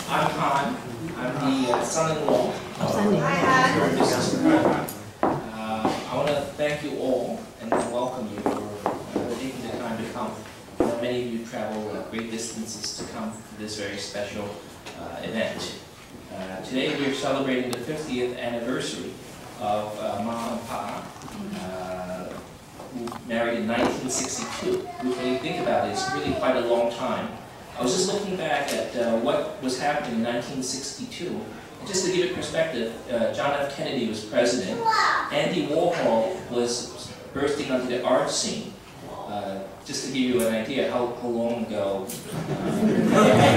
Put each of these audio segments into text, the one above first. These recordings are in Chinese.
I'm Han. I'm the son-in-law of Mrs. Khan. I want to thank you all and welcome you for taking the time to come. Many of you travel great distances to come to this very special event. Today we're celebrating the 50th anniversary of Ma and Pa, who married in 1962. When you think about it, it's really quite a long time. I was just looking back at what was happening in 1962. And just to give it perspective, John F. Kennedy was president. Andy Warhol was bursting onto the art scene. Just to give you an idea how long ago it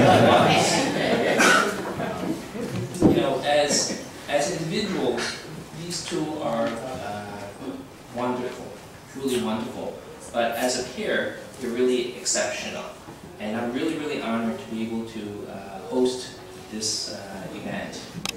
was. You know, as individuals, these two are wonderful, truly wonderful. But as a pair, they're really exceptional. And I'm really, really honored to be able to host this event.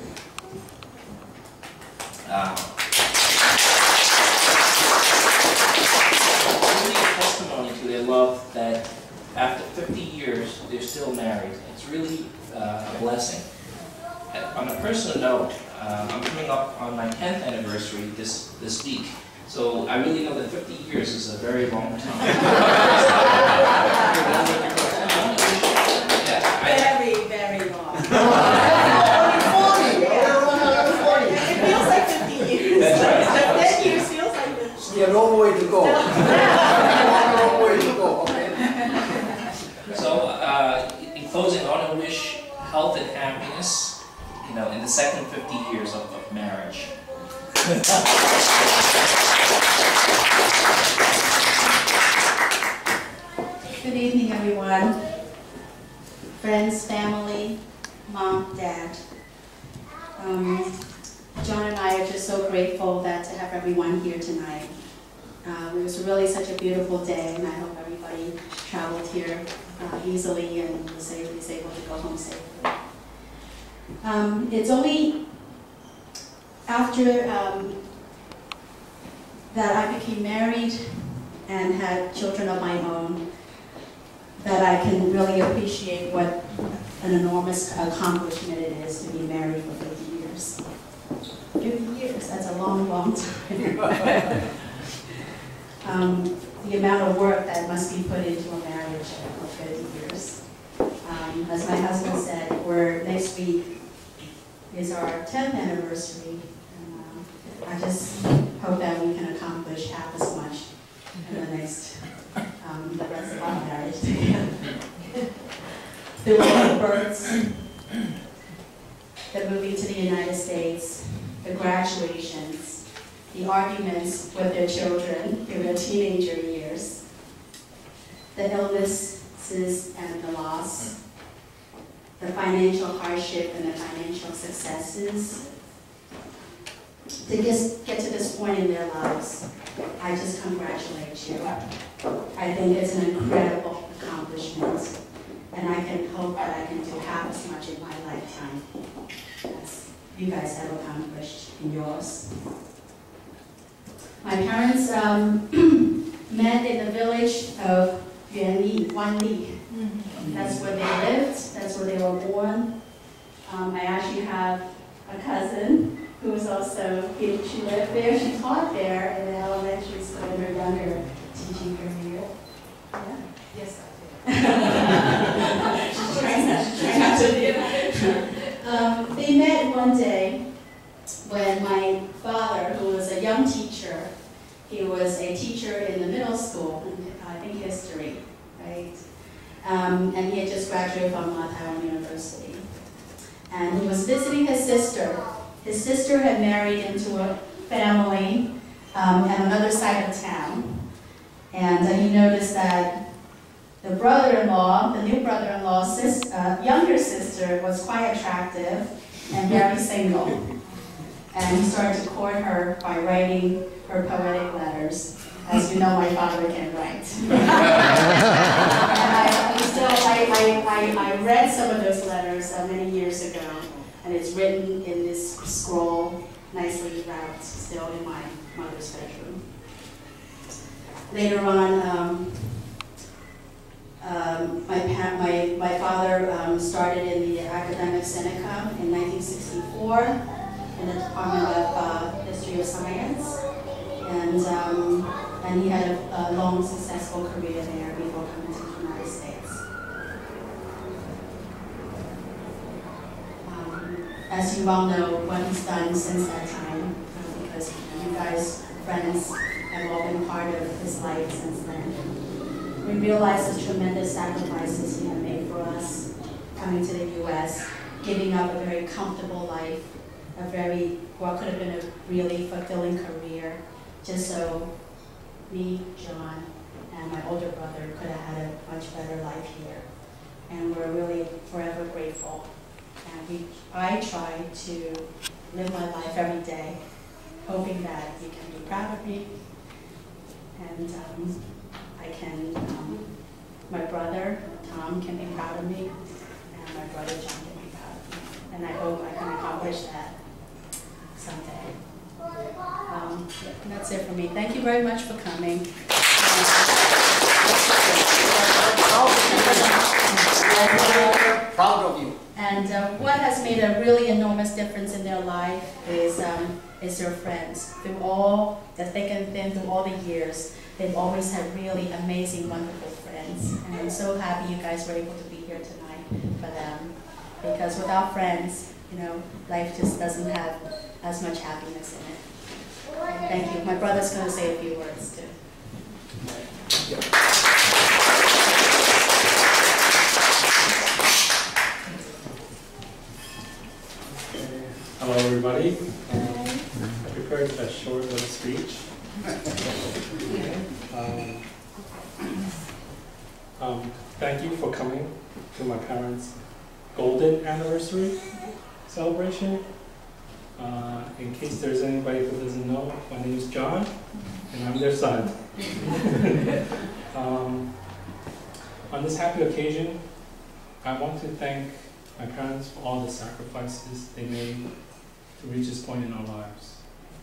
Really a testimony to their love that after 50 years, they're still married. It's really a blessing. On a personal note, I'm coming up on my 10th anniversary this week. So I really know that 50 years is a very long time. Very, very long. Only 40. It feels like 50 years. That's right. 10 years feels like 50. Yeah, long way to go. Long way to go. Okay. So, in closing, I want to wish health and happiness, you know, in the second 50 years of marriage. Good evening, everyone. Friends, family, mom, dad. John and I are just so grateful to have everyone here tonight. It was really such a beautiful day, and I hope everybody traveled here easily and was able to go home safely. It's only after that I became married and had children of my own that I can really appreciate what an enormous accomplishment it is to be married for 50 years. 50 years, that's a long, long time. The amount of work that must be put into a marriage for 50 years. As my husband said, next week is our 10th anniversary. And, I just hope that we can accomplish half as much in the next, the rest of our marriage together. The little births, the moving to the United States, the graduations, the arguments with their children in their teenager years, the illnesses and the loss, the financial hardship and the financial successes. To get to this point in their lives, I just congratulate you. I think it's an incredible accomplishment, and I can hope that I can do half as much in my lifetime as you guys have accomplished in yours. My parents met in the village of Yuanli, Wanli. That's where they lived, that's where they were born. I actually have a cousin who was also, she lived there, she taught there in the elementary school in her younger teaching career. Yeah. Yes, I did. She's trying not to do. They met one day when my father, who was a young teacher, he was a teacher in the middle school, I think history, right? And he had just graduated from Taiwan University. And he was visiting his sister. His sister had married into a family at another side of town. And he noticed that the brother-in-law, the new brother-in-law's younger sister was quite attractive and very single. And he started to court her by writing her poetic letters. As you know, my father can write. And I read some of those letters many years ago, and it's written in this scroll, nicely wrapped, still in my mother's bedroom. Later on, my father started in the academic Seneca in 1964 in the Department of History of Science. And he had a long, successful career there before coming to the United States. As you all know, what he's done since that time, because you guys, friends, have all been part of his life since then. We realize the tremendous sacrifices he had made for us, coming to the U.S., giving up a very comfortable life, what could have been a really fulfilling career, just so me, John, and my older brother could have had a much better life here. And we're really forever grateful. And I try to live my life every day, hoping that you can be proud of me. And my brother, Tom, can be proud of me, and my brother, John, can be proud of me. And I hope I can accomplish that someday. That's it for me. Thank you very much for coming. Proud of you. And what has made a really enormous difference in their life is their friends. Through all the thick and thin, through all the years, they've always had really amazing, wonderful friends. And I'm so happy you guys were able to be here tonight for them. Because without friends, life just doesn't have as much happiness in it. Thank you. My brother's going to say a few words too. Hello, everybody. I prepared a short little speech. Thank you for coming to my parents' golden anniversary celebration. In case there's anybody who doesn't know, my name is John, and I'm their son. On this happy occasion, I want to thank my parents for all the sacrifices they made to reach this point in our lives.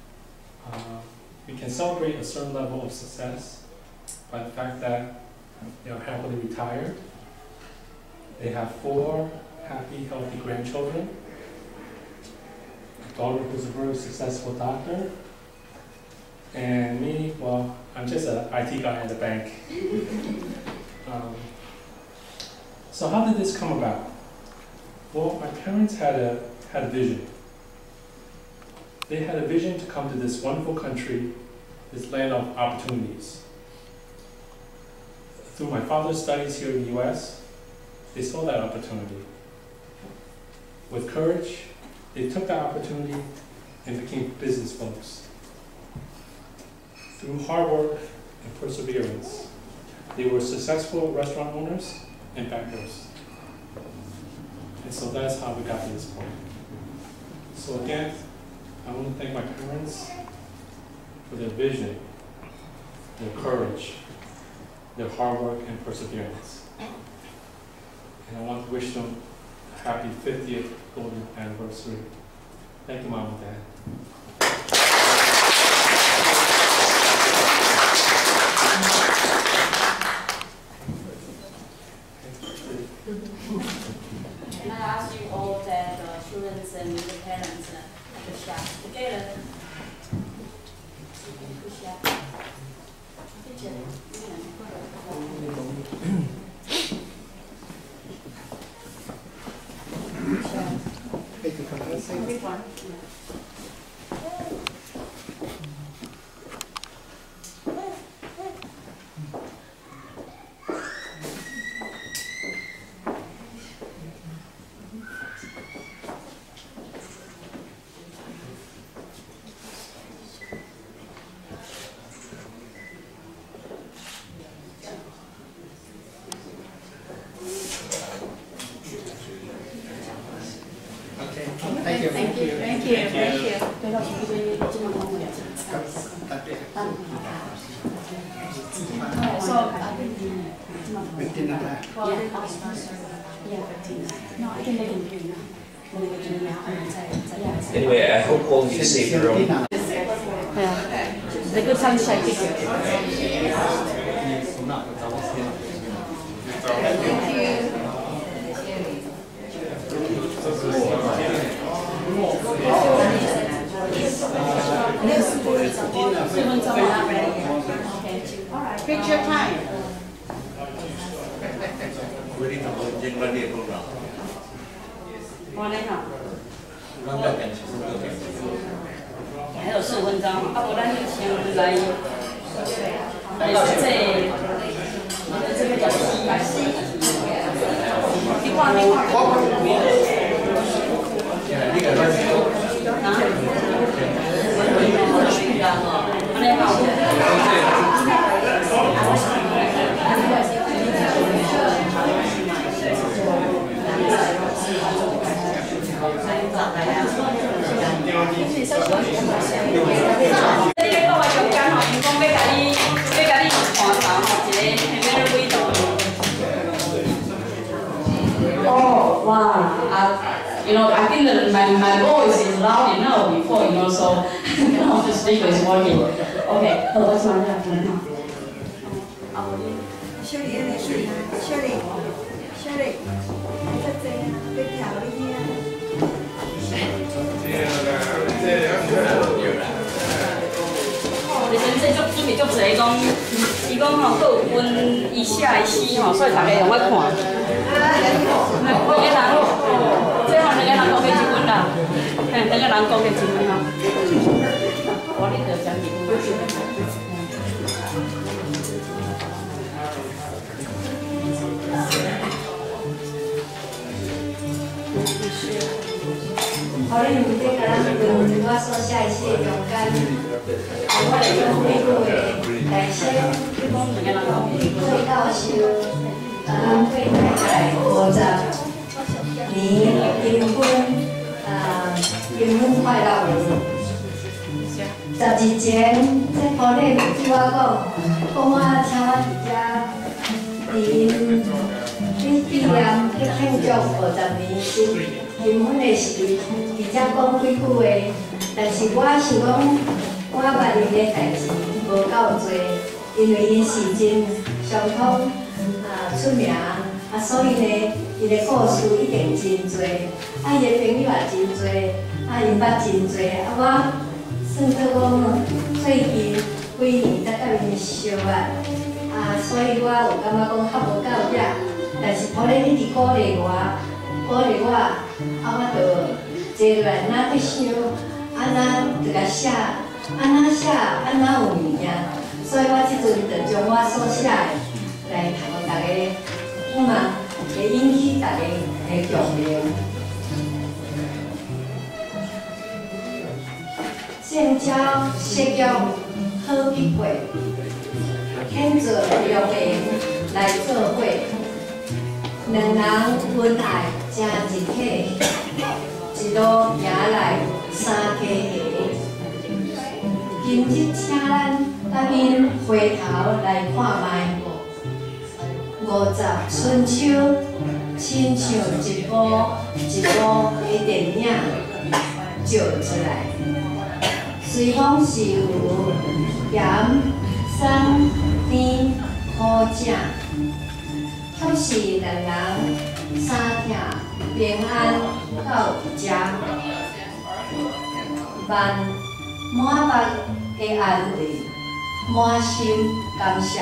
We can celebrate a certain level of success by the fact that they are happily retired. They have 4 happy, healthy grandchildren. A daughter who's a very successful doctor. And me, well, I'm just an IT guy at the bank. So how did this come about? Well, my parents had a vision. They had a vision to come to this wonderful country, this land of opportunities. Through my father's studies here in the US, they saw that opportunity. With courage, they took that opportunity and became business folks. Through hard work and perseverance, they were successful restaurant owners and bankers. And so that's how we got to this point. So again, I want to thank my parents for their vision, their courage, their hard work and perseverance. And I want to wish them a happy 50th golden anniversary. Thank you, Mom and Dad. Can I ask you all that students and the parents to shout together? Thank you. Thank you. Thank you. Thank you. So, 15 and a half. Anyway, I hope all of you save your own. the good sunshine picture. Thank you. 4分钟啊 ，OK， Picture time。我来哈。还有4分钟，啊，无咱就先来，这个叫西，你看。Oh, wow. You know, I think that my voice is loud enough before, so the speaker is working. Okay, what's my name? Shirley, 别跳你啊！ 你先这准备足济讲，伊讲吼，佫有分一下一诗吼，所以大家用我看。两个人，最后两个人各给1分啦，两个人各给1分吼。我哩就讲2分。 好哩，唔得甲咱分，我所写的是勇敢，我来用美国的大声，会到受会大概50年金婚快乐10日前，这鼓励对我讲我请我伫纪念去庆祝50年金婚的时，直接讲几句话。但是我想讲，我捌因的代志无够多，因为因是真相当出名，所以呢，伊的故事一定真多，伊的朋友也真多，因捌真多，我算做讲最近几年才甲因相捌，所以我有感觉讲较无够热，但是可能你伫鼓励我，我就坐落来哪去想，安怎就甲写，安怎写，安怎有物件，所以我即阵就将我所写的来互大家，希望会引起大家的共鸣。性交适育好必会，选择良缘来做伙，两人恩爱成一体，一路行来三家下。今日请咱甲因回头来看卖，50春秋，亲像一部的电影照出来。虽讲是有咸、酸、甜、苦、正，却是两人三听平安到家，万满腹的安慰，满心感谢。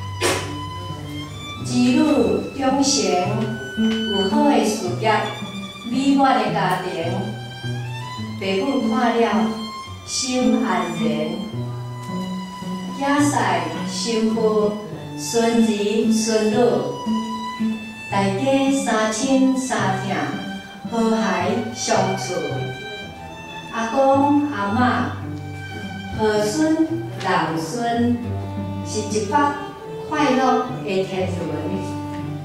子女忠诚，有好的事业，美满的家庭，父母看了心安然，仔婿媳妇顺儿顺女，大家三亲三疼，和谐相处。阿公阿嬷、儿孙人孙，是一幅快乐的天伦。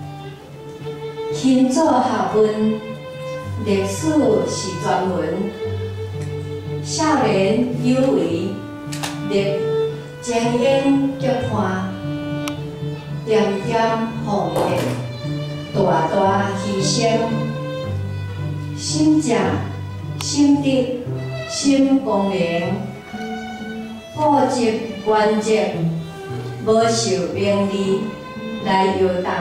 庆祝学问，历史是全文。少年有为，历精英结伴，点点奉献，大大牺牲。心正、心直、心光明，固执原则，无受名利来摇动，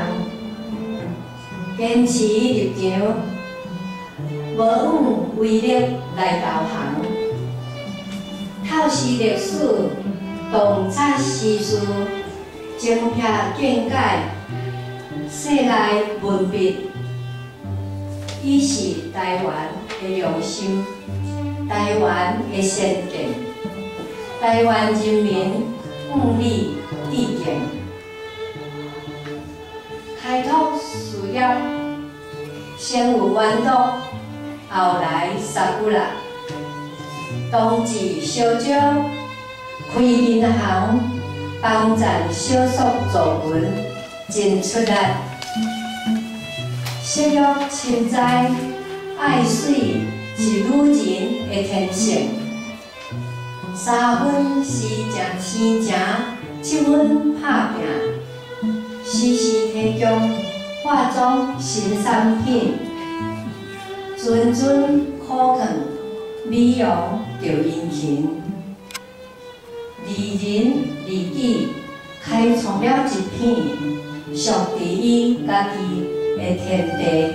坚持立场，无往威力来导航。透视历史， 洞察时事，精辟见解，世内文笔，伊是台湾的良心，台湾的先进，台湾人民奋力致敬，开拓事业，先有原则，后来萨古拉。同治小招，开银行，帮赞小数作文，真出力。色欲深知，爱水是女人的天性。3分是食生情，7分拍拼，时时提供化妆新产品，阵阵苦劝，美容。着殷勤，利人利己，开创了一片属于伊家己的天地。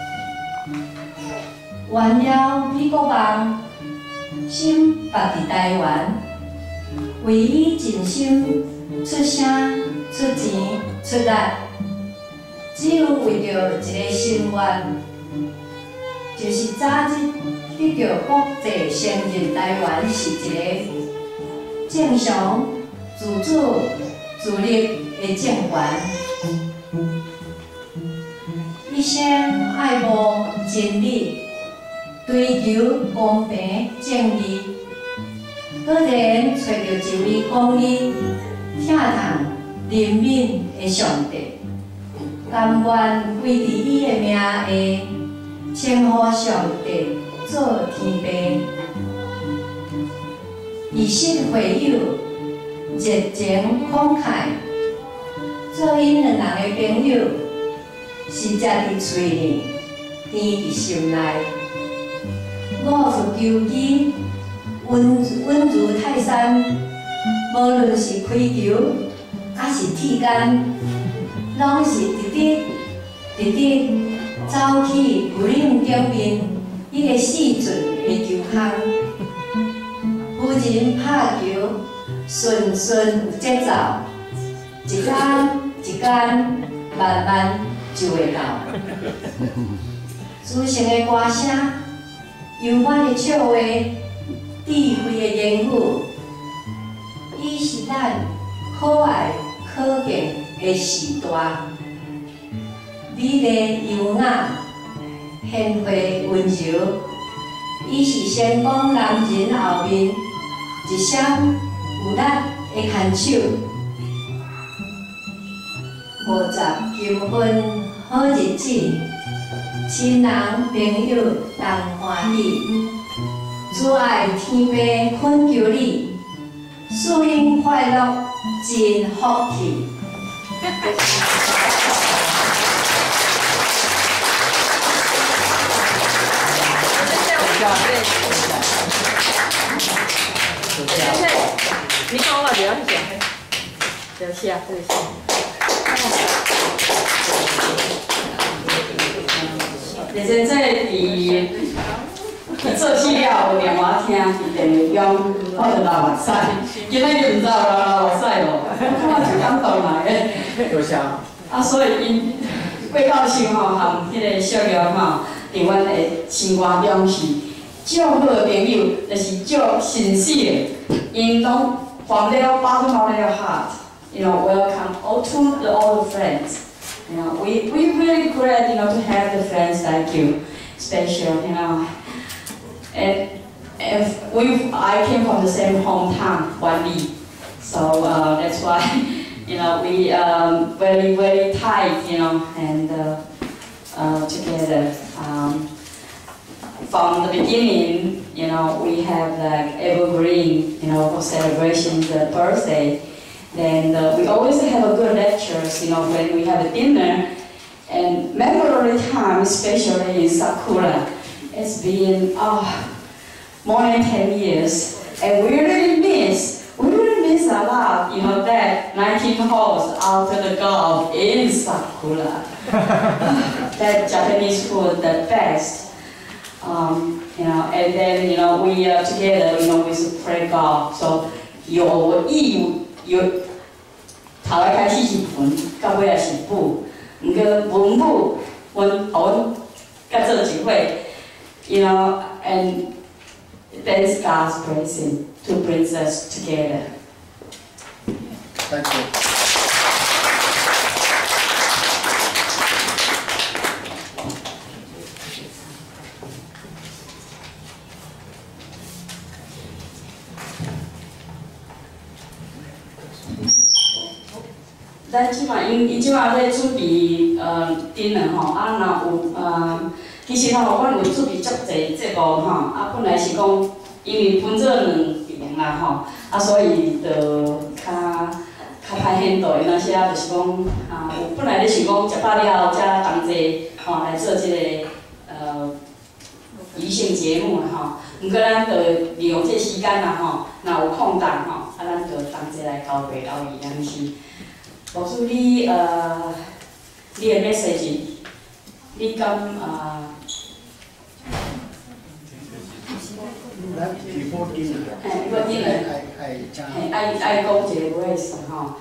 完了美国梦，心放伫台湾，为伊尽心出声、出钱、出力，只有为着一个心愿，就是早日。得到国际承认，台湾是一个正常、自主、自立的政权。一生爱慕真理，追求公平正义，果然找到一位公义、疼痛人民的上帝，甘愿为伫伊的名下，称呼上帝。做天父，以身会友，热情慷慨，做因两人的朋友，是食伫嘴里，甜伫心内。我是求伊稳如泰山，无论是开球，还是铁杆，拢是直直走去牛岭顶面。伊个细准的球项，夫人拍球顺顺有节奏，一天一天慢慢就会到。自成的歌声，悠远的笑话，智慧的言语，伊是咱可爱可敬的时代，美丽优雅。贤惠温柔，伊是成功男人后面一双有力的牵手。50金婚好日子，亲人朋友同欢喜，主爱天父恳求你，祝因快乐真福气。 你看我不要去讲，不要写，不要写。你现在做资料有电话听，伫电话中我就流目屎，今仔日唔知有流目屎咯，我就感动来个。 多谢。 啊，所以因过到时吼，含迄个小廖吼，伫阮的生活中是足好的朋友，就是足诚实的，因拢 from their bottom of their heart, welcome all the friends. We really glad, to have the friends like you, special, And I came from the same hometown, Wanli, so that's why, we very very tight, and together. From the beginning, we have like evergreen, for celebrations, birthday. Then we always have a good lectures, when we have a dinner. And memorable time, especially in Sakura, it's been more than 10 years. And we really miss a lot, that 19 holes after the golf in Sakura. That Japanese food, the best. And then, we are together, we play golf. So 有意有头来开始是文，到尾也是武。毋过文武，阮甲做一伙 ，you know, and that's God's blessing to bring us together. Thank you. 咱即摆伊即摆在准备dinner 吼，啊若有其实吼，阮有准备足侪节目吼，啊本来是讲因为分做2边啦吼，啊所以就较歹handle，因那些就是讲有本来咧想讲食饱了才同齐吼来做即个娱性节目啦吼，毋过咱就利用这时间啦吼，若有空档吼，啊咱就同齐来交陪交易，安尼是。牧师，你的 message， 你敢 before dinner， before dinner， 爱讲一个 verse 吼，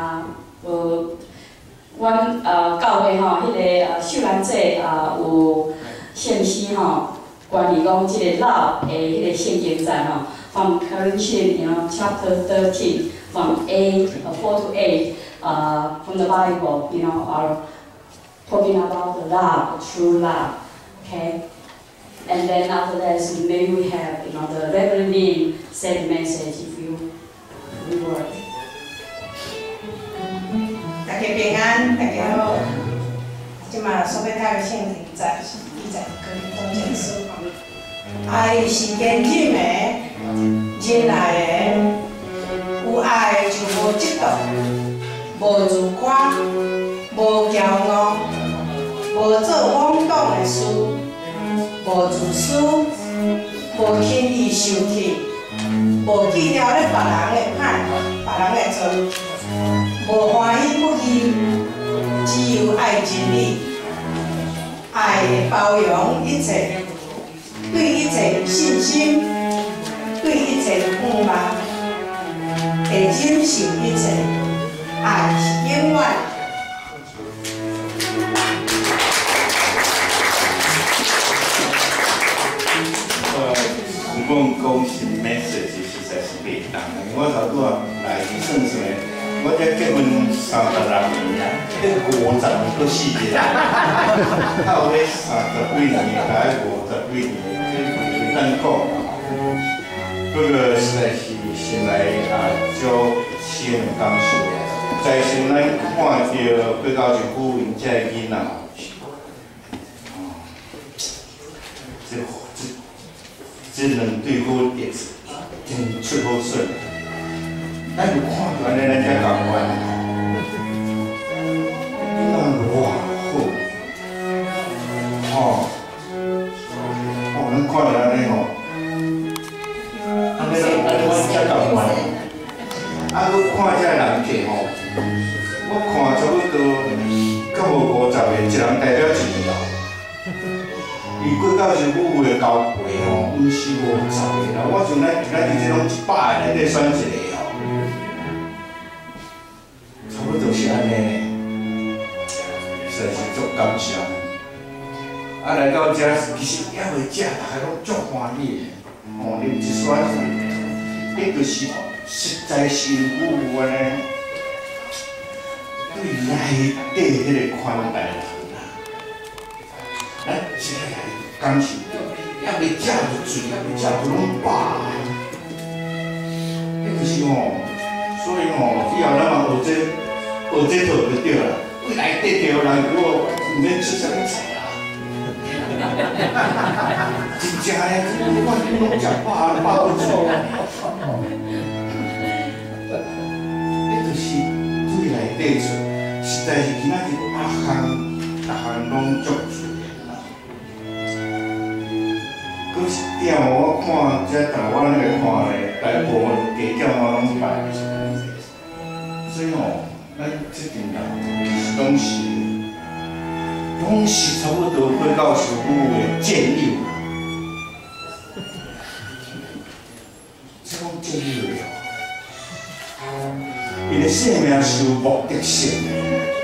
阮教会吼，迄个秀兰姐有献诗吼，关于讲即个 love 的迄个圣经站吼 ，from Corinthians chapter 13 from 4 to 8。From the Bible, you know, are talking about the love, true love, okay? And then after that, so maybe we have, you know, the Reverend Lim said message if you reword. 大家平安，大家好。即马所要读的圣经在跟中前书，爱是坚忍的，忍耐的，有爱就无嫉妒。无自夸，无骄傲，无做妄动的事，无自私，无轻易生气，无计较咧别人的歹，别人的错，无欢喜不义，只有爱真理，爱会包容一切，对一切有信心，对一切有盼望，会忍受一切。爱是永远。 如果讲是 message， 实在是袂当。我头拄啊来去算算，我才结婚36年啊，迄50年搁死一个，还有咧30几年，大概50几年，袂当讲。不过实在是心内足深的感受。在时咱看到过到一句因遮个囡仔，这两对好弟子，真出好水。咱就看到安尼咱才感官，囡仔哇好，咱看到安尼吼，安尼咱才感官。搁看遮人客吼。我看差不多到无50个，一人代表一个啦。伊过到是母的交陪吼，毋是50个啦。我像咱伫这种100个内底选一个吼，差不多是安尼，实在是足感谢。来到遮其实也袂食，大家拢足欢喜的。啉一酸水，迄就是实在是有安尼。对内底迄个宽待人啦，咱真个也感受到，也袂食就醉，也袂食就拢饱。迄就是吼，所以吼，以后咱嘛学这套就对啦。对内底着人，如果毋免出啥物菜啦。真正诶，我拢食饱，饱不住。迄就是对内底做。实在是今仔日逐项拢足自然啦。搁一点我看遮台湾那个看咧，大部分地点我拢摆，所以吼，咱这阵人拢是差不多要到师傅的战友啦。这讲战友了， 生命是有目的性的。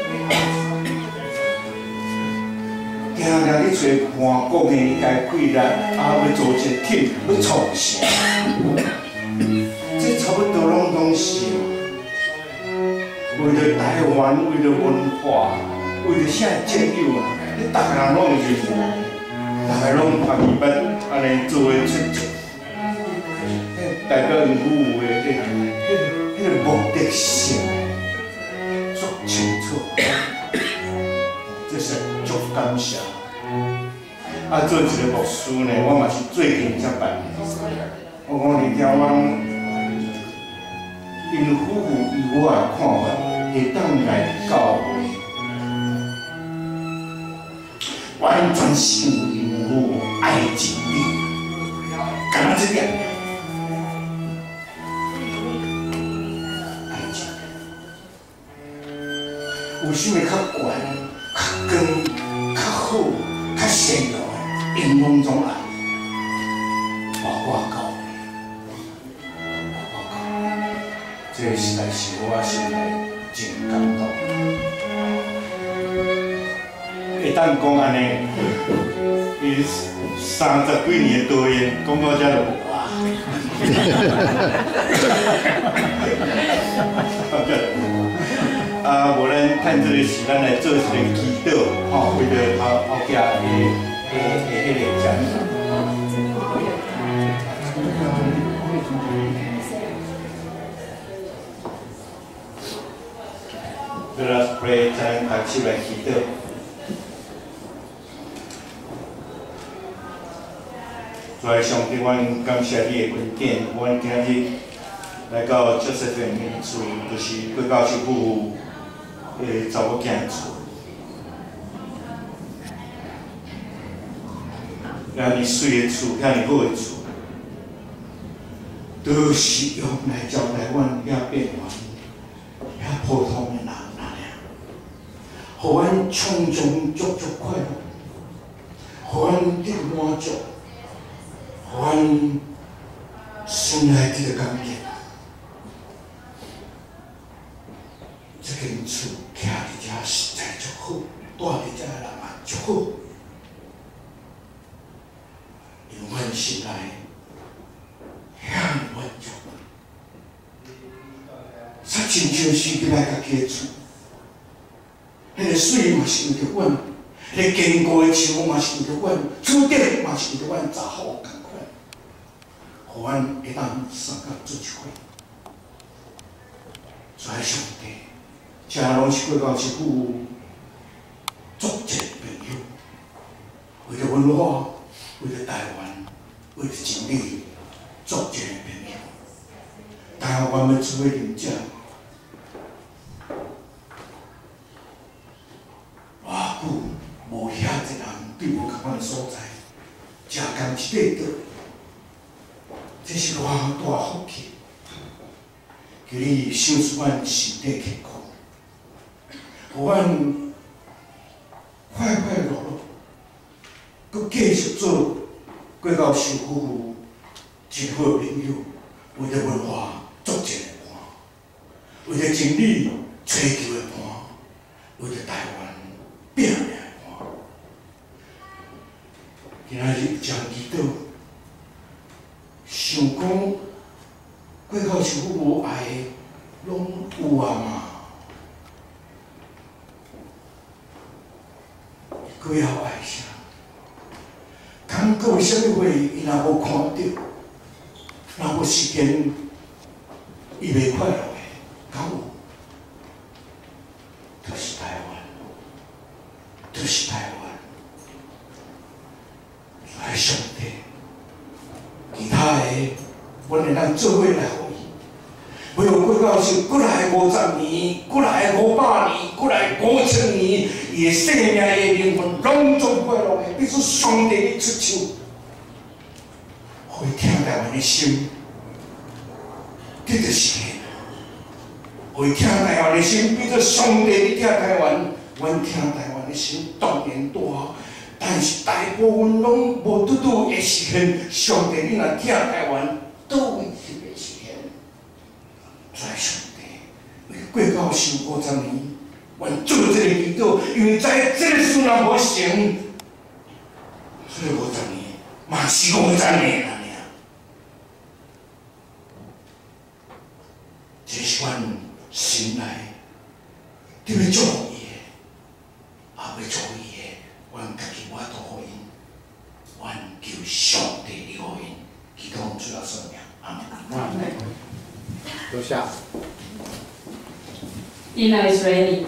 定定去找看国内该几力，要做一个挺，要创啥？这差不多拢是为了台湾，为了文化，为了啥战友啊？你大家人拢有认同，大家拢愿意捌安尼做诶出席，代表因服务诶迄个目的性足清楚，这是足感谢。做一个牧师呢，我嘛是最近才办的。我讲你听我，因夫妇以我的看法，会当来教会，完全是因夫爱情理，干那这点。爱情，有啥物较悬、较光、较好、较善良？因拢总爱，我教这实在是我心内真感动。会当讲安尼，伊30几年的导演讲到遮就无啊。无咱趁这个时间来做一个祈祷，吼，为着后壁的迄个讲法。Let us pray， 咱开始来祈祷。主啊，上帝，阮感谢你的恩典，阮今日来到Josephine的厝，就是贵教师夫妇的查某囝厝。遐尼水的厝，遐尼好的厝，都是用来招待阮遐变化、遐普通的人尔，互阮从中足快乐，互阮得满足，互阮心内得感觉。这间厝徛伫遮实在足好，住伫遮人也足好。因阮心内遐满足，煞亲像是伫来家己的厝，迄个水嘛是为着阮，迄个坚固的树嘛是为着阮，厝顶嘛是为着阮查某同款，互阮会当三甲做一伙。主啊，上帝，这拢是过到是夫妇足一个朋友，为着文化。为了台湾，为了真理，做一个朋友。台湾要做伙认证，偌久无遐一人对无同款的所在，食甘一块倒，这是偌大福气。求你赏赐阮身体健康，互阮快快乐乐。佮继续做过到受夫妇真好的朋友，为着文化做一个伴，为着真理追求的伴，为着台湾拼命的伴。今仔日将祈祷，想讲过到受夫妇爱的拢有啊嘛，佮要爱啥？敢搁有啥物话，伊若无看到，若无时间，伊袂快乐的，敢有？就是台湾，就是台湾。来上帝，其他的，阮会当做伙来互伊。袂有过到是过来50年，过来500年，过来5000年，伊的生命、伊的灵魂拢总快乐的，必须上帝的出手，互伊听台湾的心，这就是个。互伊听台湾的心，比做上帝的听台湾，阮听台湾的心当然大，但是大部分拢无拄拄会实现。上帝，你若听台湾，倒位是袂实现？在上帝， 过到修50年，愿做这个祈祷，因为知这个事若无成，所以50年嘛是50年啦。 这是阮心内，你要祝福伊的，也要祝福伊的，阮家己我都互因，阮求上帝你互因，祈祷主要圣名，阿门。 坐下。 Dinner is ready.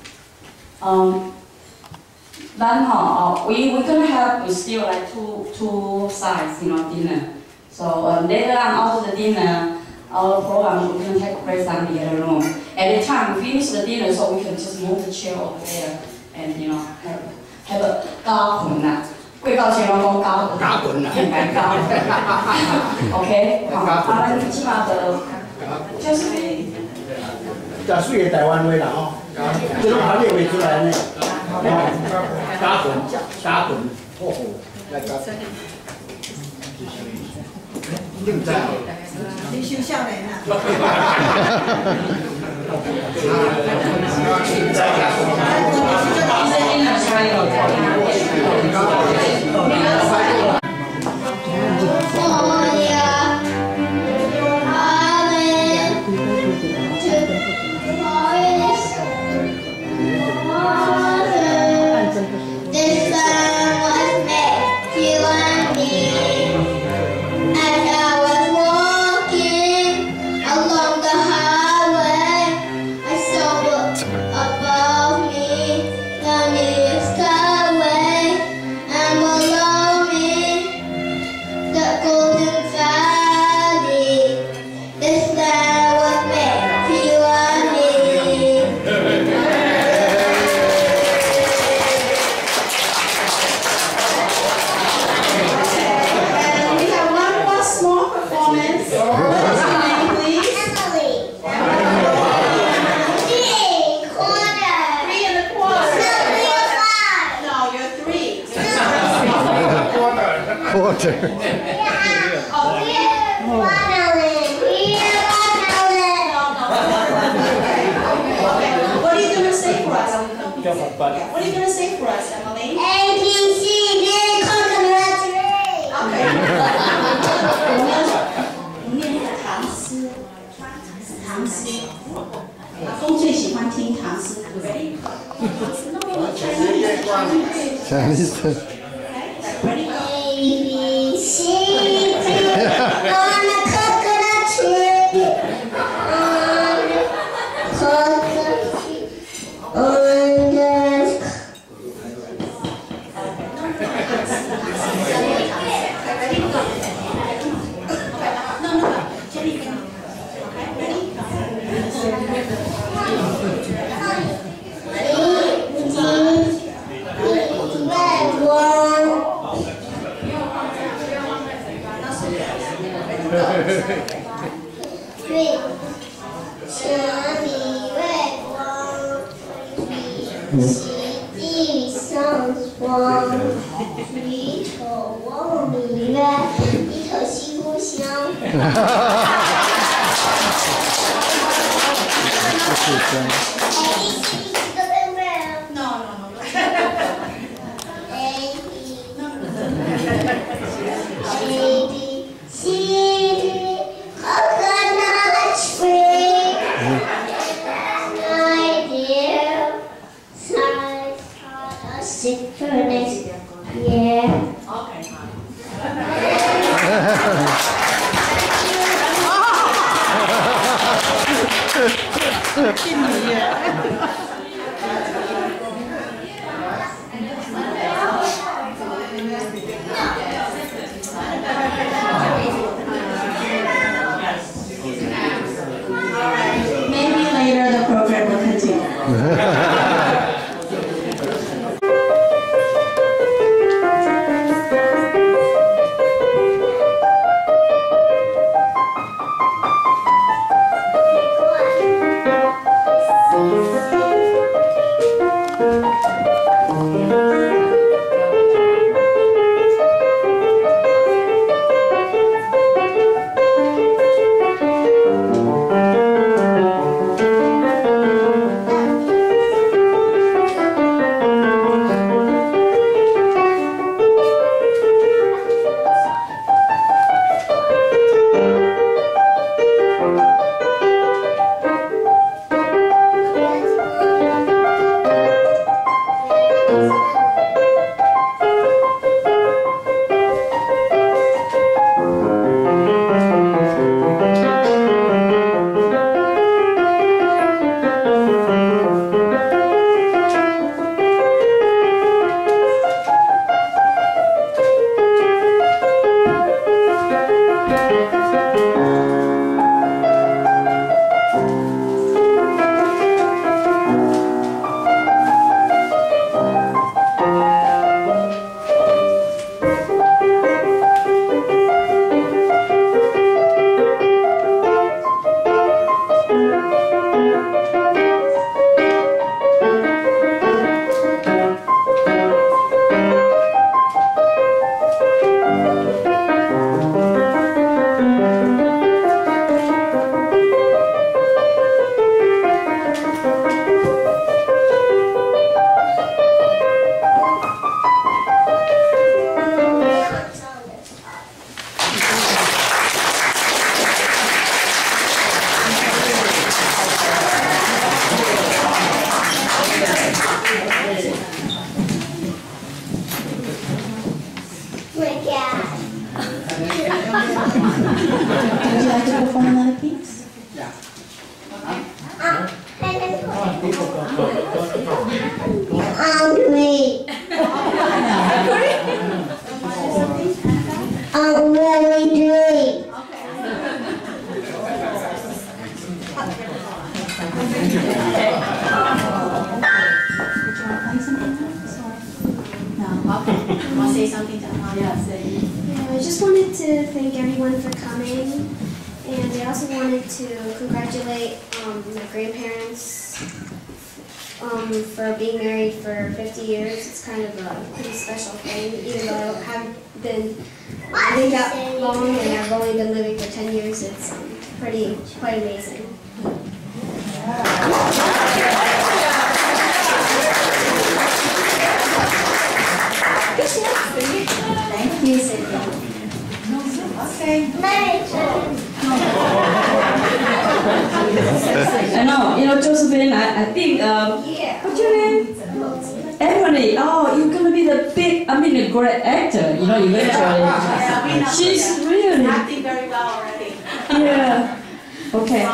Then we gonna have still like two sides, dinner. So later on after the dinner. Our program, we're going to take a break down the other room. At the time, we finish the dinner, so we can just move the chair over there and, have a 加裙啦。貴教前我講加裙啦，應該加。OK， 好，啊，咱即馬就就是加水的台灣話啦吼，這種行業會出來呢。加裙，來加。你唔知啊？ 你收少年啊！ What are you going to sing for us, Emily? A, B, C, D, coconut tree. Okay. 我们念那个唐诗，唐诗。阿公最喜欢听唐诗歌。Ready? Chinese. Ready? A, B, C, D, on a coconut tree. Coconut tree. On the地上霜，鱼头往里面，一头西湖香。For next year. Okay. Maybe later the program will continue. Would you like to perform another piece? Yeah. Hungry. I'm very hungry. Want to say something to them? Yeah, say. Yeah, I just wanted to thank everyone for coming, and I also wanted to congratulate my grandparents for being married for 50 years. It's kind of a pretty special thing, even though I haven't been living that long and I've only been living for 10 years. It's quite amazing. Thank you, Cynthia. Okay. I know, Josephine, I think, what's your name? Emily. Oh, you're gonna be the great actor, eventually. She's really acting very well already. Yeah. Okay.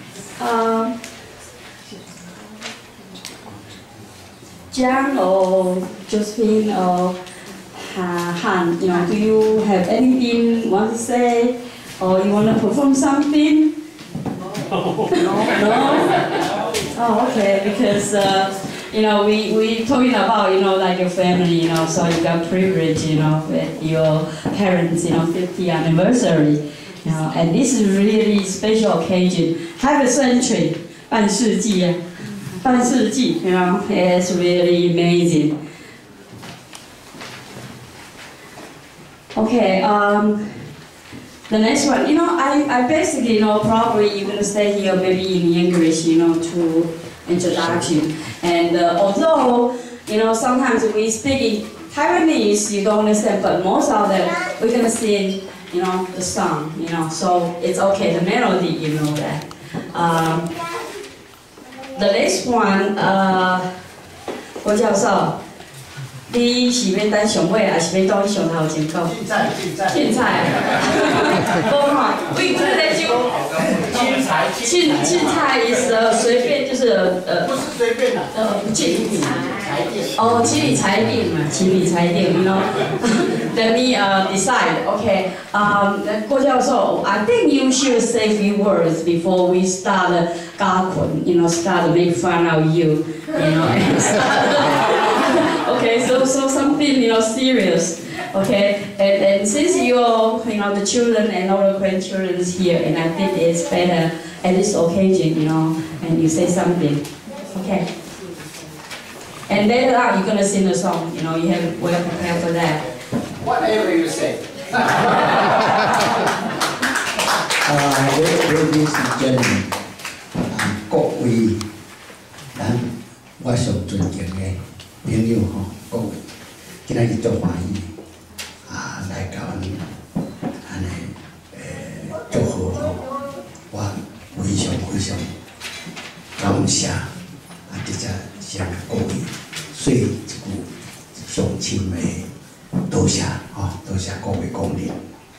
Jiang or Josephine or Han, do you have anything you want to say, or you want to perform something? No. Oh, okay. Because we talking about like your family, so you got privilege, with your parents, 50th anniversary, and this is really special occasion. Half a century, 半世纪, it's really amazing. Okay, the next one, I basically, probably you're gonna stay here maybe in English, to introduction. And although, sometimes we speak in Taiwanese, you don't understand, but most of them, we're gonna sing, the song, so it's okay, the melody, that. The next one, 郭教授，你是要等上尾，还是要到上头前讲？凊彩。无哈，我以为在讲。凊彩 is 随便，就是不是随便的。 请你裁定嘛，请你裁定，Let me decide. Okay. 郭教授 I think you should say a few words before we start 加群，start to make fun of you, and start. Okay, so something serious. Okay, and since you're the children and all the grandchildren is here, and I think it's better at this occasion, and you say something. Okay. And later on, you're gonna sing a song. You have well prepared for that. Whatever you say. Ladies and gentlemen, 各位我上尊敬的朋友各位，今仔日足欢喜来到安尼祝贺我非常感谢直接向各位说一句上深的多谢多谢各位光临。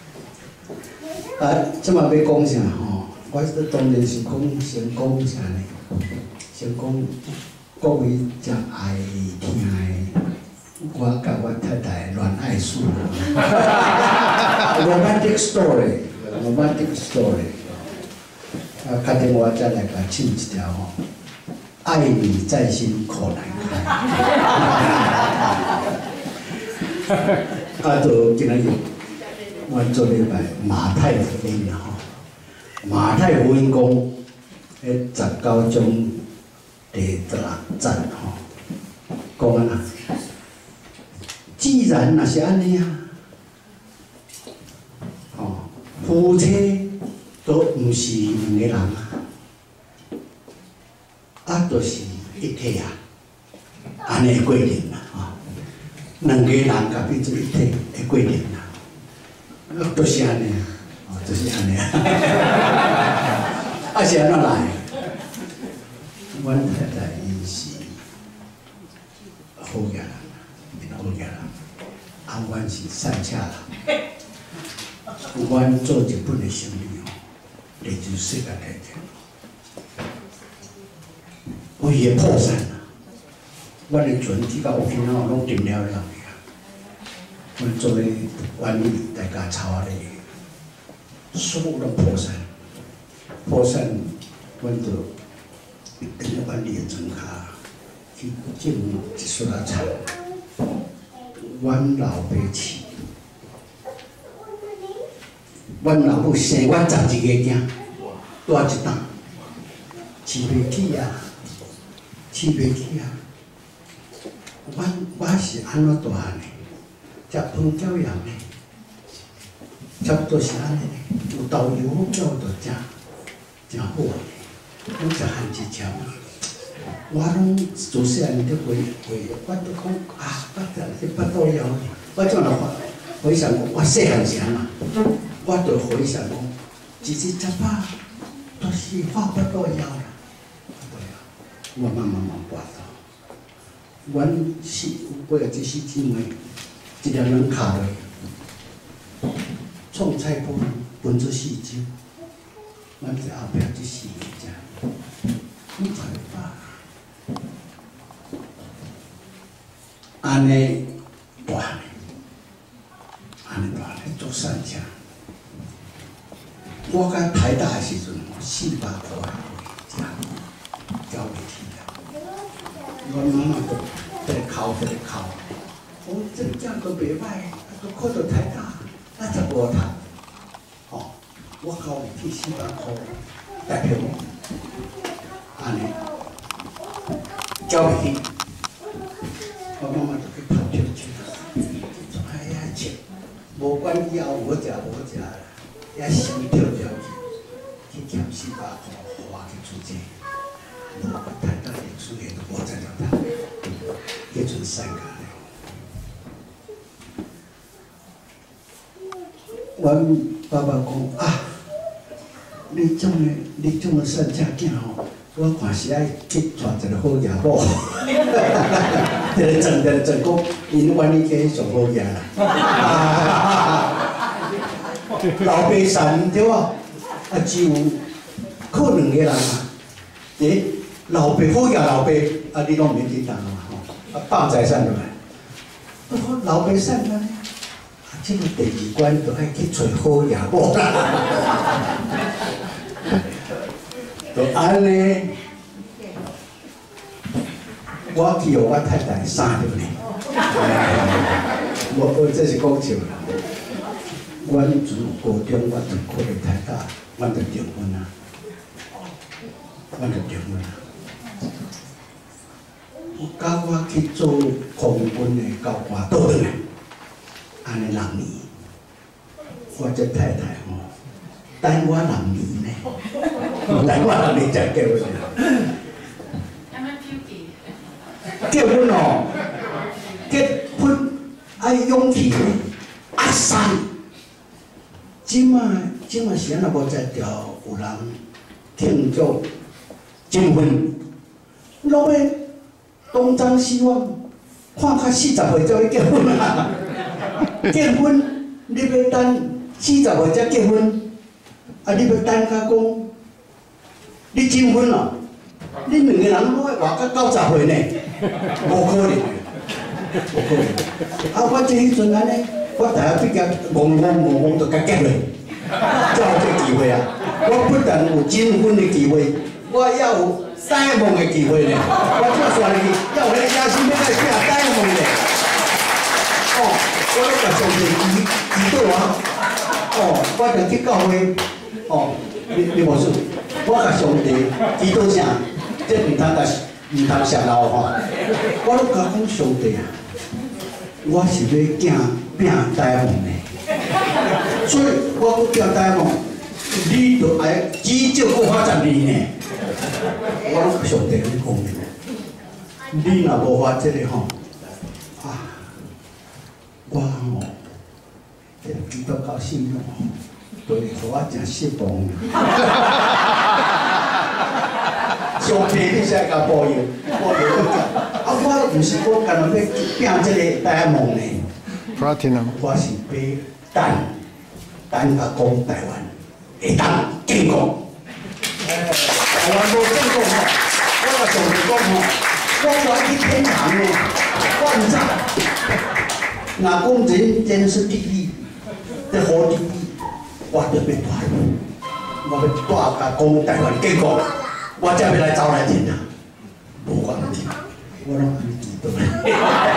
即马要讲啥我当然是先讲啥呢？先讲各位真爱听的，我甲我太太恋爱史romantic story。确定我再来甲唱一条爱你在心口难开。就今仔日，我做礼拜马太福音马太福音讲19章第16节讲啊，既然那是安尼夫妻都唔是两个人就是一体安尼规定两个人甲变做一体的规定就是安尼就是安尼是安怎来？阮太太伊是好野人，面好野人，阮是善车人。 阮做日本的生意哦，历经世界大战，规个破产啊！阮的船只到沖縄拢沉了了去啊！阮做咧管理，大家吵咧，所有拢破产，破产，阮就跟着管理的庄卡去进一撮仔厂，阮老爸饲。 阮老母生阮11个囝，大一档，饲袂起啊，饲袂起啊。我是安怎大汉的？食饭教养的，差不多是安尼的。有导游教就真好的，拢食汉一条啊。我拢自细汉伫回，我都讲啊，巴肚枵，我怎来回想我细汉时嘛。 我就回想讲，一日10饱，都是我巴肚枵啦。我慢慢跋到，阮8个这4姊妹，一个人卡落，创菜馆分做4周，阮在后壁这4个只，拢才饱。安尼大汉，做3只。 我甲台大的时阵，400块食，交袂起啊！阮妈妈都在哭，讲这囝都袂歹，都考到台大，那才无读。哦，我交袂起400块台票，安尼交袂起，我妈妈就去偷笑去，哎呀，钱，无管以后无食无食。 也想跳去捡400块花去出钱，无台大念书的都无在了他，迄阵3家咧。阮爸爸讲啊，你种的善家囝吼，我看是爱去娶一个好爷某，一个真讲，因愿意嫁上好爷啦。老爸善对啊，只有靠2个人啊。老爸好呀，老爸你拢免去当嘛吼，霸财产落来。老爸善安尼，这个第2关就爱去找好爷某啦。就安尼，我去互我太太生着呢。我这是讲笑啦。 阮从高中，我就考入台大，阮就结婚啊，到我去做空军的教官倒转来，安尼6年，我这太太吼，等我6年呢，等我6年才结婚啊。结婚哦，结婚爱勇气，爱生。 即马时啊，无才调有人庆祝结婚，拢要东张西望，看较40岁才要结婚啊！结婚你要等40岁才结婚，啊！你要等甲讲你结婚咯，你2个人拢要活到90岁呢，无可能，无可能。啊！我这迄阵安尼。 我大学毕业，懵就甲结了，才有这机会啊！我不但有结婚的机会，我也有戴梦的机会呢。我这算入去，要有迄个野心要来拼戴梦的。哦，我咧甲上帝祈祷啊！哦，我就去教会，哦，你无事，我甲上帝祈祷啥？这唔通泄露吼！我拢甲讲上帝啊！ 我是要拼台梦的，所以我要拼台梦，你就爱至少搁花10年呢。我拢上帝咧讲的，你若无发这个吼，啊，我吼，这个基督教信仰吼，就会互我真失望。上帝你才甲保佑，保佑我讲。 啊，我毋是讲干那要拼这个台梦呢，我是要等咱甲讲台湾会当建国。台湾无建国吼，我甲上帝讲吼，我要去天堂呢，我唔知。若讲人间是地狱，这好地狱，我就要带，我要带甲讲台湾建国，我才要来走来天堂。无关系，我拢安尼记倒来。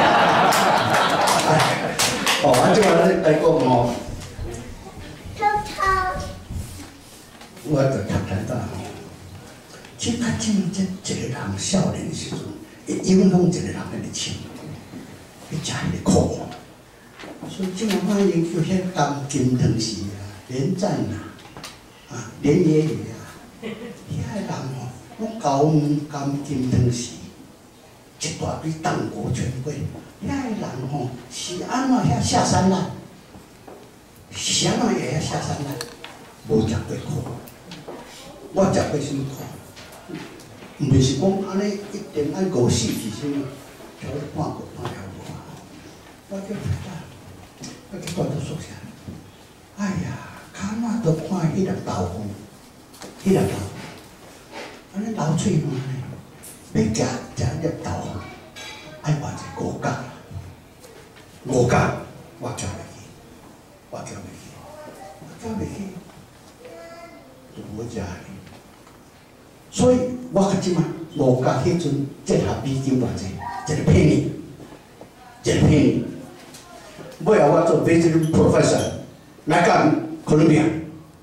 即话来讲吼，我就读台大吼。即较正一个人少年的时阵，会影响一个人的日程，去食迄个苦。所以即个反应就迄甘金汤匙啊、连战啊、连爷爷啊，遐个人吼，拢交甘金汤匙，一大堆党国权贵。遐个人吼是安怎遐下三滥？是安怎会遐下三滥？无食过苦，我食过什么苦？毋是讲安尼一定按50是啥物，调半个半了无啊！我叫台大，我去住宿舍。哎呀，骹仔都看迄粒豆腐，迄粒豆腐，安尼流喙嘛呢？要食粒豆腐，爱偌济5角。5角我交袂起，我交袂起，就无食。所以我较即马5角迄阵折合美金偌济，一个penny，尾后我做 visiting professor 来到哥伦比亚，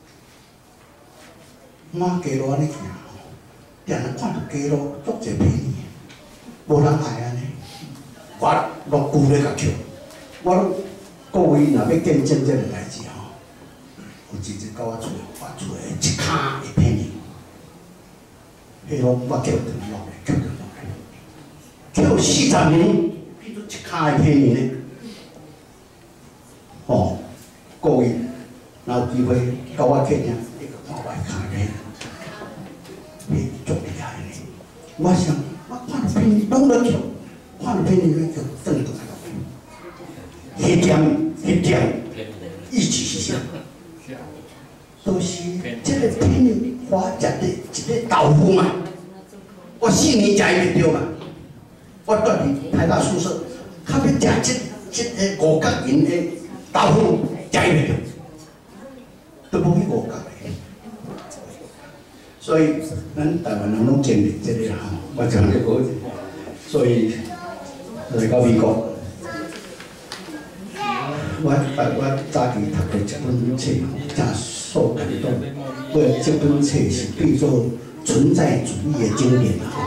满街路安尼行，定定看到街路足侪penny，无人爱安尼，我落句咧甲捡。我各位若要见证这个代志吼，有一日到我厝，我厝诶一骹会penny。迄拢我捡回来，捡回来，捡40年，迄都一骹的penny呢。哦，各位，若有机会到我客厅，你去看我骹呢，迄足厉害呢。我想，我看到penny拢咧捡，看到penny咧捡，转倒来。迄点，意思是啥？就是这个penny花食的一个豆腐嘛。我4年食伊袂着嘛。我住伫台大宿舍，较要食这个5角银的豆腐，食伊袂着，都无去5角的。所以咱台湾人拢坚持这个吼，我讲这个，所以来到美国。我早期读过一本册，真受感动。这本册是叫做存在主义的经典啊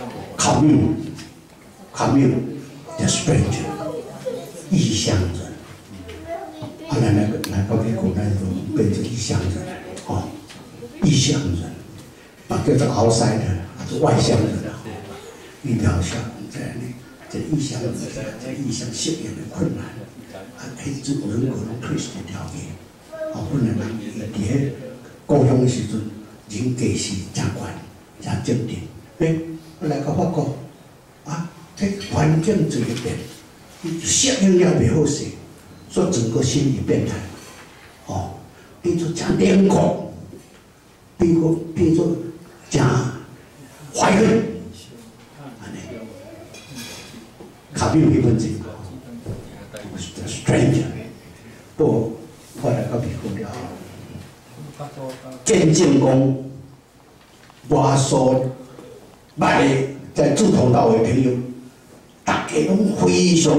，Camus The Stranger， 异乡人。来到美国，咱就变成异乡人，哦，异乡人，叫做 outsider， 是外乡人啊。你了解这异乡人，这异乡适应的困难。迄种人格拢退出条件，本来人伫迄故乡的时阵，人格是真悬、真正定。我来到法国，这环境一个变，适应了袂好势，所以整个心理变态，变做真冷酷，变做真怀恨，安尼。卡比有迄本册。stranger， 不，后来到美国了，见证讲，我所捌的在志同道合的朋友，大家拢非常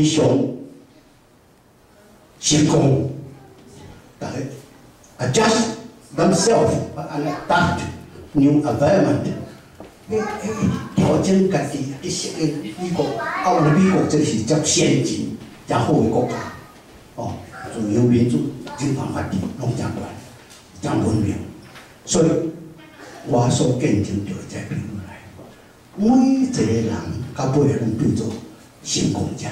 成功，大家 adjust themselves and adapt new environment， 调整家己去适应美国，我们美国这是叫先进。真好的国家，自由民主、人权法治拢真悬、真文明，所以我所见证就会再评论来。每一个人到尾拢变做成功者，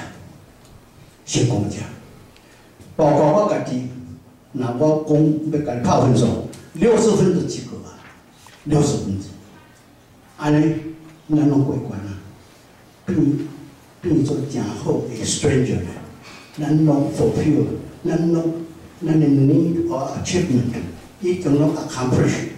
包括我家己，若我讲要甲你拍分数，60分就及格啊，60分制，安尼咱拢过关啊，变做真好的 stranger。咱拢fulfill，咱拢咱的need or achievement 已经拢 accomplish，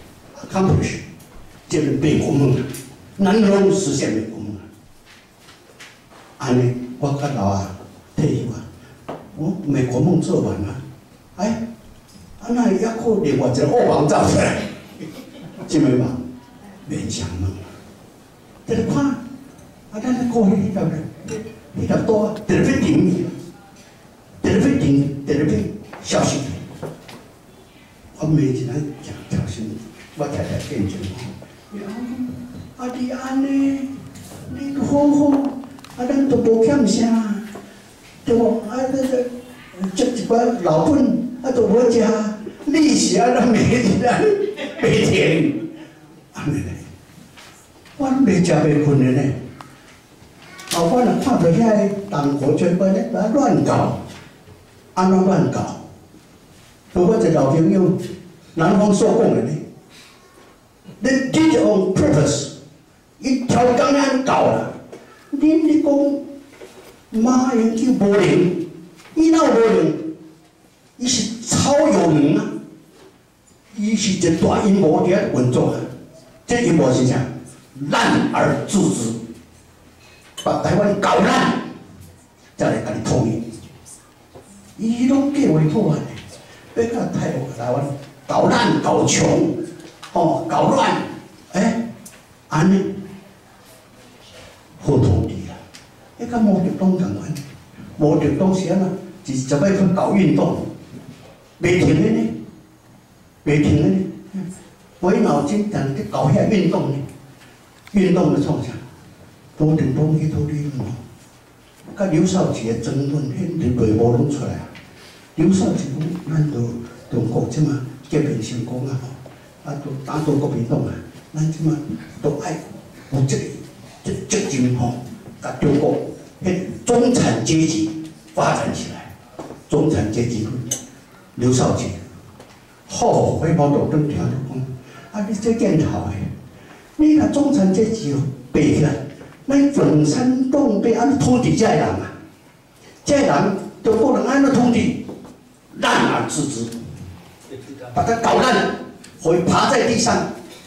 这个美国梦，咱拢实现美国梦。安尼，我较老啊，退休啊，我美国梦做完了，哎，那还靠另外一个恶梦走出来，什么梦？冥想梦。这个看，咱在过去迄条多啊，在那停，在那消息。我每一日讲调心，我太太见证吼，你安尼，你好好，咱都无欠啥，对无？这一寡老本都无食，利息咱每一日袂停，安尼嘞，我袂食袂困的呢。我若看到遐党国全部咧乱搞，安怎乱搞？像我一个老朋友，南方所讲的呢，你 did it on purpose， 伊挑工安搞啦。你讲马英九无能，伊哪有无能？伊是超有能啊！伊是一大阴谋伫遐运作啊！这阴谋是啥？滥而自之，把台湾搞烂，再来甲你统一。伊拢计划好啊！要甲台湾搞烂、搞穷，哦，搞乱，安尼好土地啦。迄甲毛泽东同款，毛泽东是安怎？就是要去搞运动，袂停的呢，袂停的呢。满脑筋常去搞遐运动呢，运动的创啥？毛泽东迄套理论，甲刘少奇的争论，迄内幕拢出来啊。刘少奇讲，咱中国即马革命成功啊，都打倒国民党啊，咱即马都爱有责任吼，甲中国迄中产阶级发展起来，中产阶级刘少奇，好，回毛泽东听就讲，你这检讨的，你甲中产阶级爬起来，咱总山东被安统治这人啊，这人中国人安怎统治？滥而自之，把他搞烂，会爬在地上，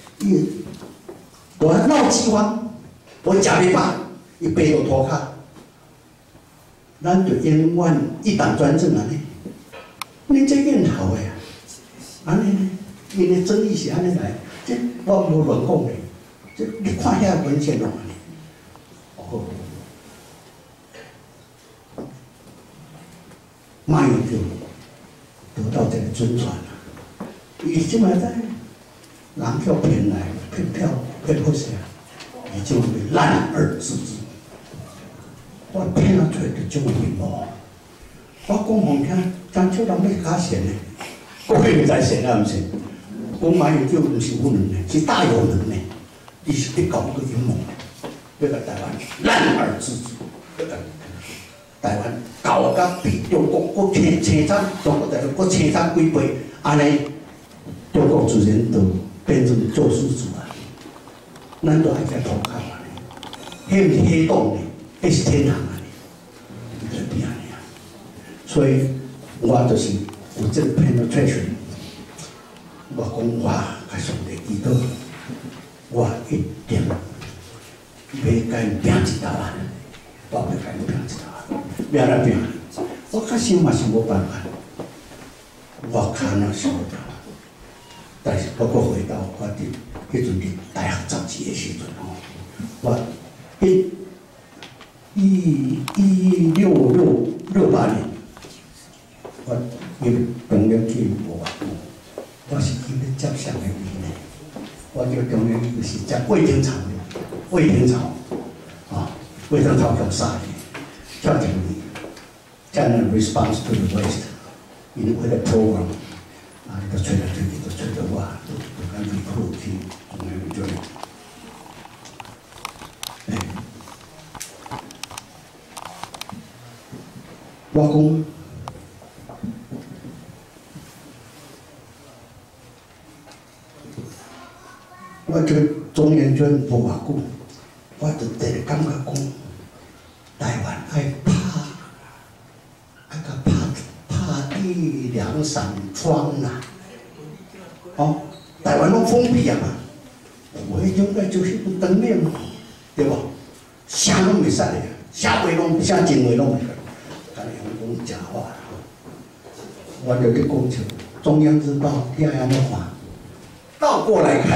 我闹饥荒，我食袂饱，伊爬到涂骹，咱就永远一党专政安尼。你这瘾头的啊，安尼呢？因为争议是安尼来，这我无乱讲的，这你看遐文献拢安尼。哦，马英九得到这个尊传啊！伊即摆在人票骗来，骗好些，伊就会滥而自之。我骗啊出来就种阴谋。我讲互听，张秋人要假善的，国会唔知善啊，毋是？讲马英九唔是无能的，是大有能的。伊是伫搞个阴谋，要甲台湾滥而自之，要甲台湾搞甲比中国搁青产，中国大陆搁青产几倍，安尼中国自然就变成救世主啊！咱都爱在投靠啊！迄毋是黑洞呢，迄是天堂啊！就变安尼啊！所以我就是有这个 penetration。我讲我甲上帝祈祷，我一定要甲因拼一道啊！我要甲因拼一道啊！要安怎拼？我较想嘛是无办法，我较那想无办法。但是包括回到我伫迄阵伫大学杂志的时阵吼，我1668年，我因中央去无啊。我是去咧接上的伊呢，我叫中央是接魏廷朝的，魏廷朝啊，魏廷朝强杀的，跳进去，这样的 response to the West， 因为了 program， 啊，你都吹来吹去，都吹到我，都敢去哭去，中央就，我讲。我这个中原卷无偌久，我就第一感觉讲，台湾爱拍，爱甲拍拍地两散窗啦，哦，台湾拢封闭啊嘛，我迄种个就是不当面嘛，对无？啥拢袂使的，啥话拢啥真话拢袂讲，甲你讲假话。我就咧讲笑，中央日报你安怎看？倒过来看，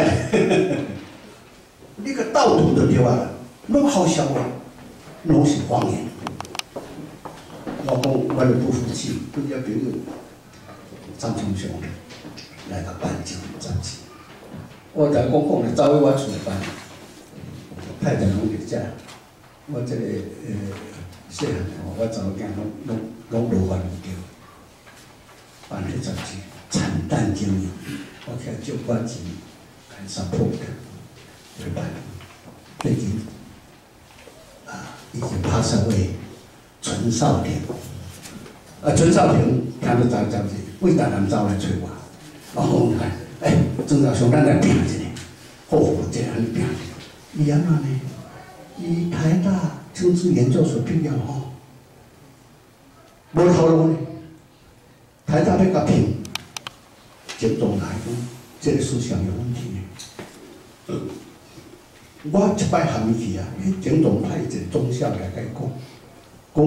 你个倒图就对啊，拢好笑话，拢是谎言。我讲我就不服气，拄只朋友张春雄来个颁奖杂志，我才讲咧走去我厝办，太太拢伫遮，我这个细汉吼，我查某囝拢落番叫，办迄杂志惨淡经营，我起来借款钱来 support 对办，最近已经passed away。陈少廷，陈少廷听到杂志，为台南走来找我，我讲，郑少兄，咱来拼一下，好，这安尼拼。伊安怎呢？伊台大政治研究所毕业吼，无头路呢。台大要甲拼，蒋总来讲，这个思想有问题呢。我一摆喊伊去啊，蒋总派一个中校来甲伊讲。讲，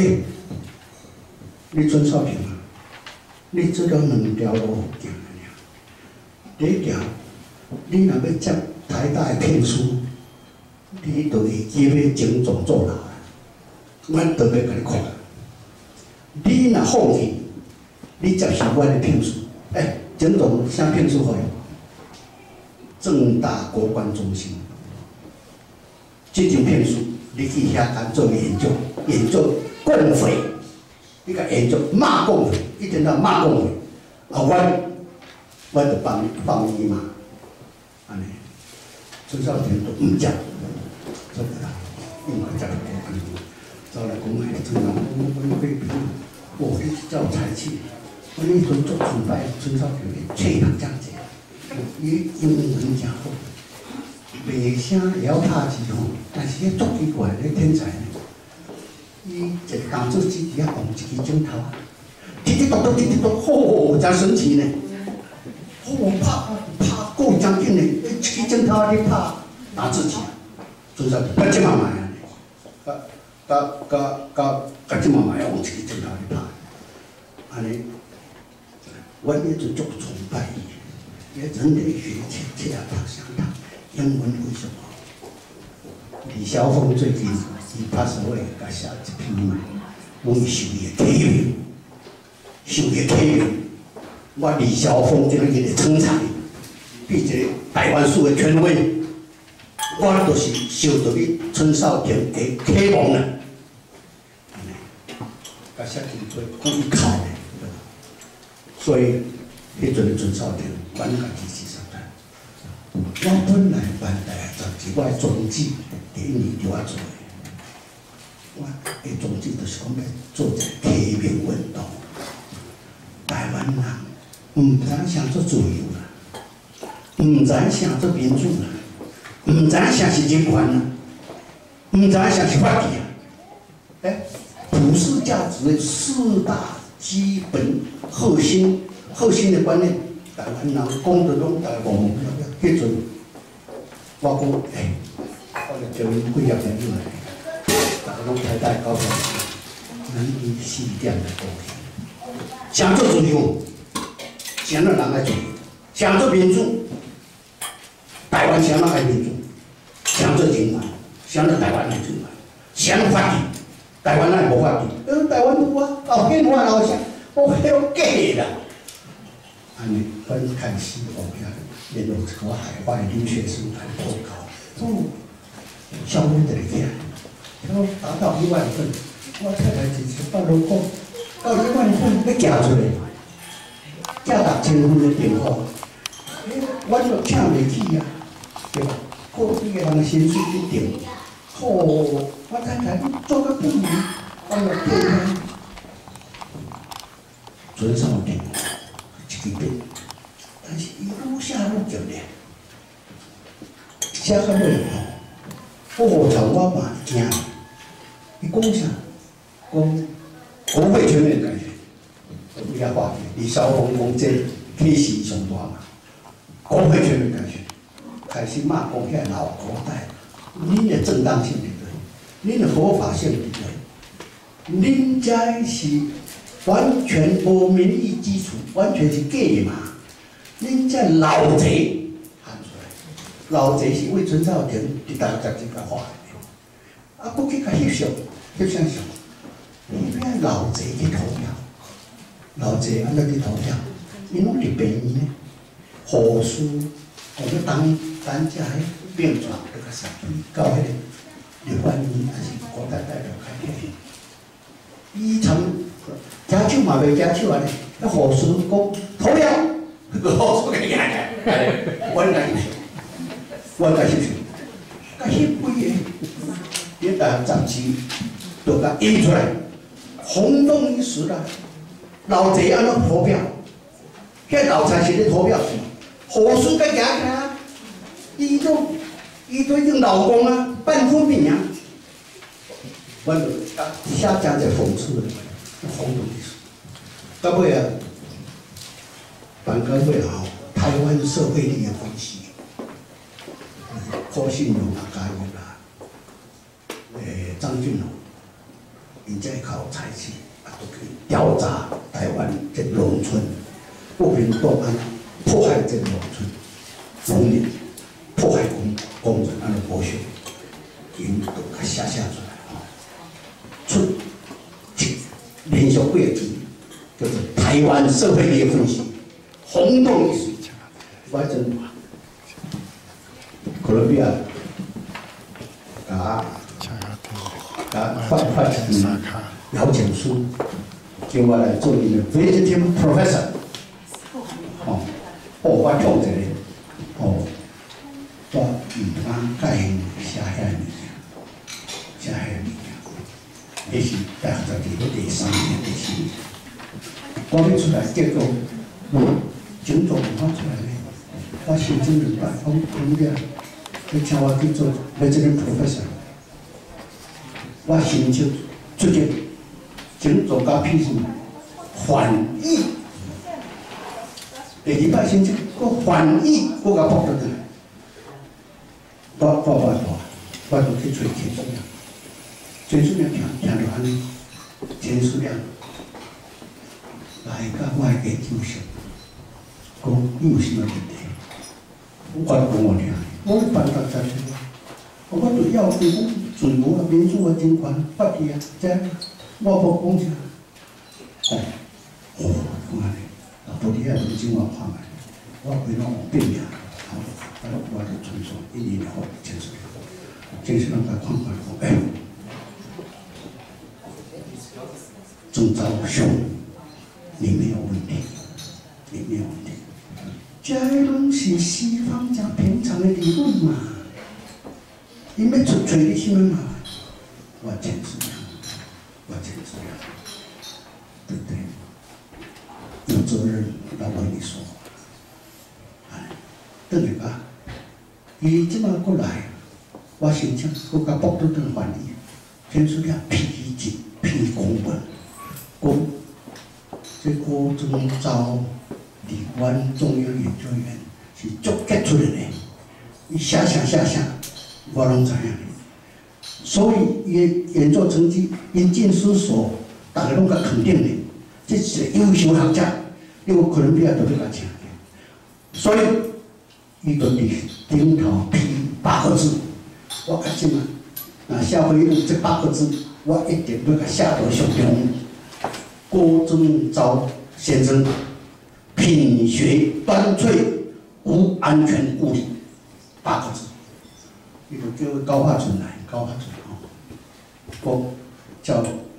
你陈少廷啊，你做了2条路行啊，第一条，你若要接台大的聘书，你就会接要警总坐牢啊。我特别甲你看，你若放弃，你接受我的聘书，警总啥聘书互伊？政大国关中心，这张聘书。你去遐干做研究共匪，你甲研究骂共匪，一天到骂共匪，我就放伊嘛，安尼，陈少廷都唔接，做不到，因为接个国安，走来讲迄阵人，我被逼，你照才气，我那时阵做崇拜陈少廷的吹人奖者，伊英文真好。袂声也晓拍字吼，但是迄足奇怪的天才呢。伊一个工作机伫遐放一支镜头啊，滴嘟，吼，真神奇呢。拍够将近呢，一支镜头咧拍打字机，做啥？甲即嘛买啊，甲即嘛买用一支镜头咧拍，安尼，我一直足崇拜伊，也人类学切啊读相当。英文非常好。李晓峰最近伊passed away，甲写一篇嘛，讲伊受伊的体面，我李晓峰这个人的成才，比一个台湾史的权威，我就是受到你陈少廷的启蒙啦。甲写真多，讲伊靠的，所以迄阵的陈少廷，阮家己是啥？我本来办台杂志，我的宗旨第一年就我做的。我的宗旨就是讲要做一个革命运动。台湾人唔知啥做自由啦，唔知啥做民主啦，唔知啥是人权啦，唔知啥是法治啊。普世价值的4大基本核心的观念，台湾人讲得拢台湾。迄阵，我讲，我就叫伊几业朋友来，大家拢台大高中，咱以4点来讲起。啥做自由？啥人爱自由？啥做民主？台湾啥人爱民主？啥做人权？啥做台湾爱人权？啥做法治？台湾爱无法治？台湾有啊，宪法有啥？迄拢假啦。安尼，分开始遐。联络一个海外留学生来报考，消费就会起来，然后达到1万份，我太太就是8路讲，到1万份要寄出来，寄6000份的电话，我就请袂起啊，对吧？过几个人的薪水一定，我太太你做个不明，我就退他，准少廷，一个病。但是伊愈写愈强烈，写到尾吼，从我嘛惊，伊讲啥？讲国会全面改选， 为了话题，李霄峰讲这气势上大嘛，国会全面改选，开始骂讲遐老古代，恁的正当性伫对，恁的合法性伫对，恁这是完全无民意基础，完全是假的嘛，恁这老贼喊出来，老贼是为陈少廷伫大家这个话的，啊，佫去甲翕相，翕相上，你遐老贼去投票。老济安怎去投票？因拢伫病院呢，护士或者当家迄病床那个上去到迄个立法院还是国大代表开会，伊参举手嘛袂举手安尼，那护士讲投票，个护士个赢来，阮来翕相，阮来翕相，甲翕几个，你大杂志都甲印出来，轰动一时啦。老贼安怎投票？遐老财神咧投票是嘛？护士甲赢起来啊！伊都已经老公啊，半分命啊！阮就写真侪讽刺的，轰动一时。到尾啊，办到尾后，台湾社会力的分析，柯信荣啊，加入啦，张俊宏，因才靠采取。都可以调查台湾这农村国民党安迫害这农村农民，迫害工人安尼剥削，因都甲写出来，出连续几个字，叫做台湾社会力分析，轰动一时。反正哥伦比亚发邀请书，叫我来做伊个 visiting professor。我讲一个，我毋通甲因写遐物件，写遐物件。迄是大学第3年、第4年，我要出来，结果警总发出来咧，我申请2摆，讲你请我去做 visiting professor， 我申请出去。警总甲批什么反义，第2摆申请，佫反义，佫甲驳倒转来。我就去找钱书亮，钱书亮听到安尼，钱书亮来甲我研究室，讲你有啥物问题？我讲我听，我办到在我对要对自由啊、民主啊、人权、法治啊，这。我无讲啥，讲安尼，到底遐民警我看卖，我回拢有变命，我就传说1年后钱书亮，钱书亮甲看看讲，郑昭雄，你没有问题，你没有问题，这拢是西方讲平常的理论嘛，你要找你什么麻烦？我钱书亮。我这个这样，对不对？有责任来为你说话。等于吧，伊即马过来，我申请，我甲驳倒转翻译，钱书亮批公文，讲这郭宗昭离阮中央研究院是足杰出的嘞，伊写，我拢知影。所以，伊的研究成绩因进思索，大家拢甲肯定的，这是优秀学者，你有哥伦比亚都要甲请的。所以，伊就伫顶头批8个字，我甲即嘛，若社会有这8个字，我一定要甲写到上中。郭宗昭先生品学端粹，无安全顾虑，8个字。伊就叫高化存来，我叫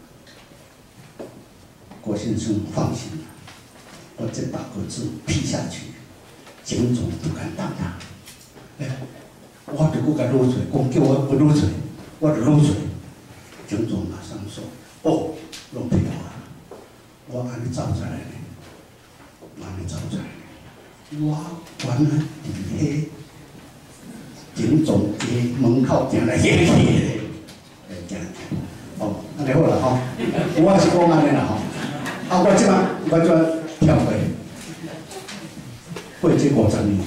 郭先生放心了，我这8个字批下去，警总不敢当他。我就搁甲撸嘴，讲叫我不撸嘴，我就撸嘴。警总马上说：“哦，弄批我了，我安尼走出来咧，我原来伫迄。”警总街门口行来行去的，安尼好啦吼，我是讲安尼啦吼， 啊，我即跳过，过这50年，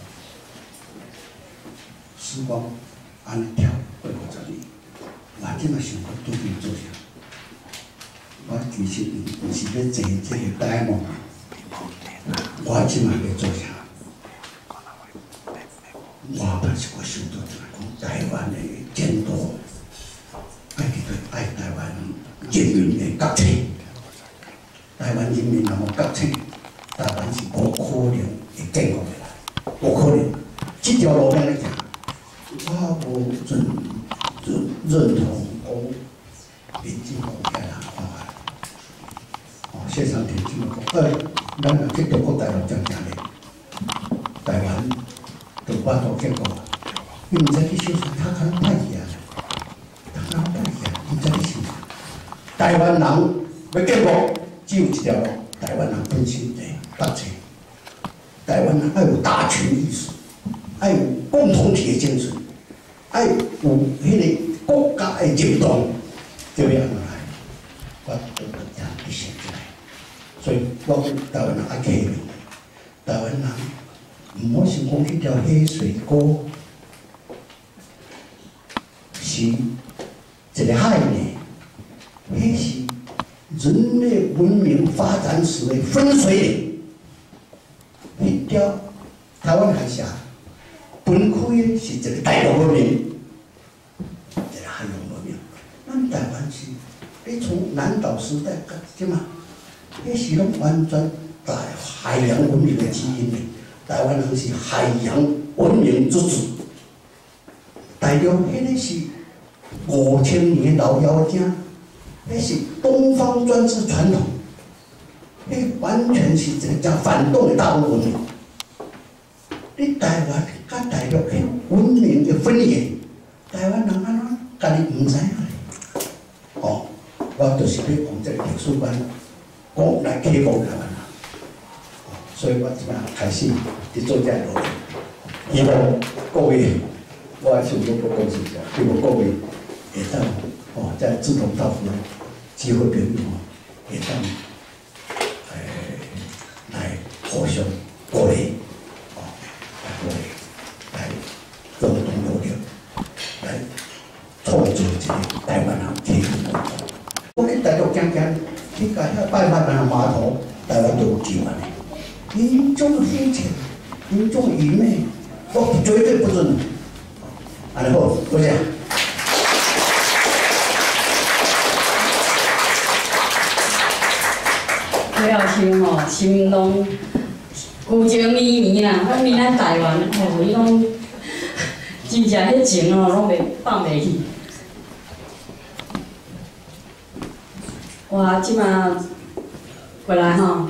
时光安尼跳过50年，我即想讲拄边做啥？我其实毋是要坐这个台幕，我即要做啥？我但是我想到讲台湾的前途，爱去对爱台湾人民的觉醒。台湾人民若无觉醒，台湾是无可能会建国的啦，无可能。这条路要来行，我无认同讲民进党遐人看法。哦，谢长廷这么讲，咱若去中国大陆这样讲咧，台湾就巴肚建国，你毋知去小说他可能歹去啊，他可能歹去啊，毋知去想。台湾人要建国。只有一条路，台湾人本身的觉醒。台湾人要有大群意识，要有共同体的精神，要有迄个国家的认同，就要安怎来，我都这样去想出来。所以我讲台湾人爱启明，台湾人唔好想讲迄条黑水沟是一个海呢，迄是。人类文明发展史的分水岭，迄条台湾海峡分开的是一个大陆文明，一个海洋文明。咱台湾是，你从南岛时代到即嘛，迄是拢完全在海洋文明的基因的。台湾人是海洋文明之子，大陆迄个是5000年老妖精。那是东方专制传统，那完全是一个叫反动的大陆文明。你台湾甲大陆迄文明的分野，台湾人安怎家己唔知影咧？哦，我就是要用这个历史观讲来启蒙台湾人。所以我即摆开始伫做这个努力，希望各位，我还是有个讲实话，希望各位会当。哦，在志同道合的机会朋友会当来互相鼓励，哦，来鼓励，来共同努力，来创造一个台湾人启蒙国度。我去大陆行行，去甲遐拜访人码头，台湾都有机会的。因种黑钱，因种愚昧，我绝对不准。安尼好，多谢。 不要听吼，心拢旧情绵绵啦。反正咱台湾吼，伊拢真正迄情吼，拢袂放袂去。我即马过来吼，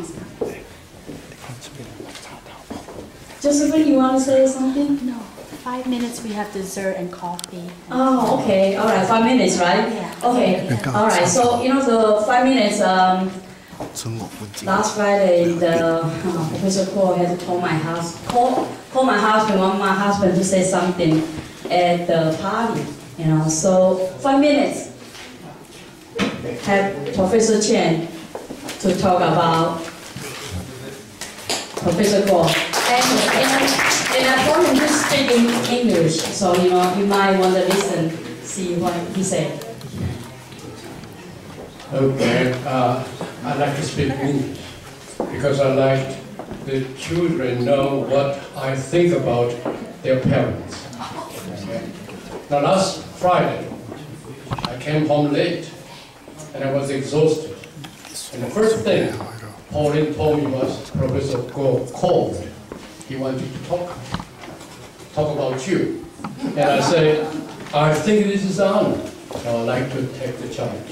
就是 when you want to say something? No. 5 minutes we have dessert and coffee. Oh, okay. All right, 5 minutes, right? Yeah. Okay. All right. So the 5 minutes. Last Friday, Professor Kuo had to call my husband, want my husband to say something at the party. So 5 minutes. Have Professor Chen to talk about Professor Kuo. And I told him to speak in English, so you might want to listen, see what he said. Okay, I like to speak English because I like the children know what I think about their parents. Okay. Now last Friday, I came home late and I was exhausted. And the first thing Pauline told me was Professor Kuo called. He wanted to talk about you. And I said, I think this is an honor. I would like to take the charge.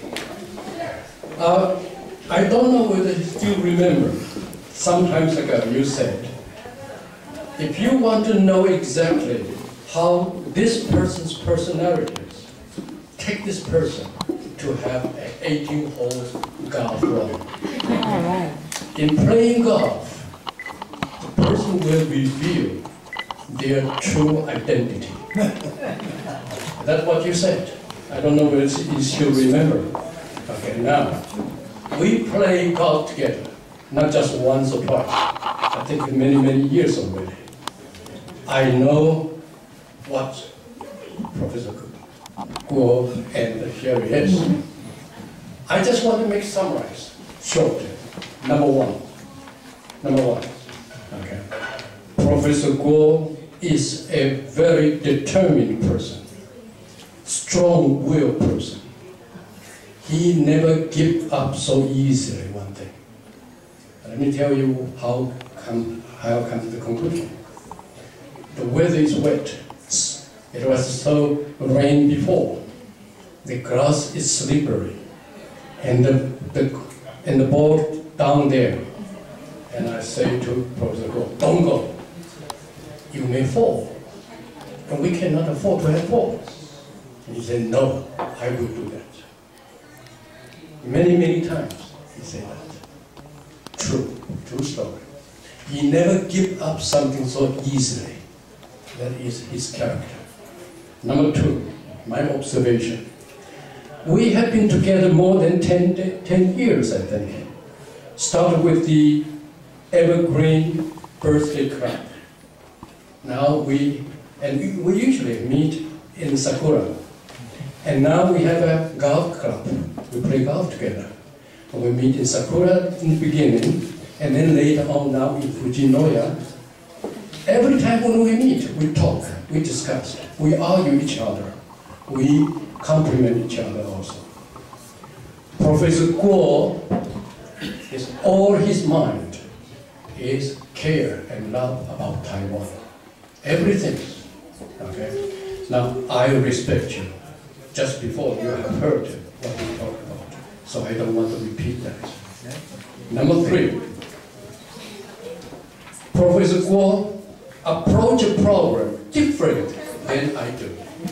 I don't know whether you still remember, some times ago you said, if you want to know exactly how this person's personality is, take this person to have an 18-hole golf run. All right. In playing golf, the person will reveal their true identity. That's what you said. I don't know whether you still remember. Okay, now, We play golf together, not just once or twice. I think many, many years already. I know what Professor Guo and Sherry is. I just want to make summarize, short. Number one. Okay. Professor Guo is a very determined person, strong-willed person. He never gives up so easily, one thing. Let me tell you how I come to the conclusion. The weather is wet. It was so rain before. The grass is slippery, and the ball down there. And I say to Professor Guo, don't go. You may fall, and we cannot afford to have falls. And he said, no, I will do that. Many, many times he said that. True story. He never give up something so easily. That is his character. Number two, my observation. We have been together more than 10 years, I think. Started with the Evergreen Birthday Club. Now we usually meet in Sakura. And now we have a golf club. We play golf together. And we meet in Sakura in the beginning, and then later on now in Fujinoya. Every time when we meet, we talk, we discuss, we argue each other, we compliment each other also. Professor Guo, all his mind is care and love about Taiwan. Everything. Okay? Now, I respect you. Just before you have heard what we talked about, so I don't want to repeat that. Number three, Professor Guo approach a problem different than I do.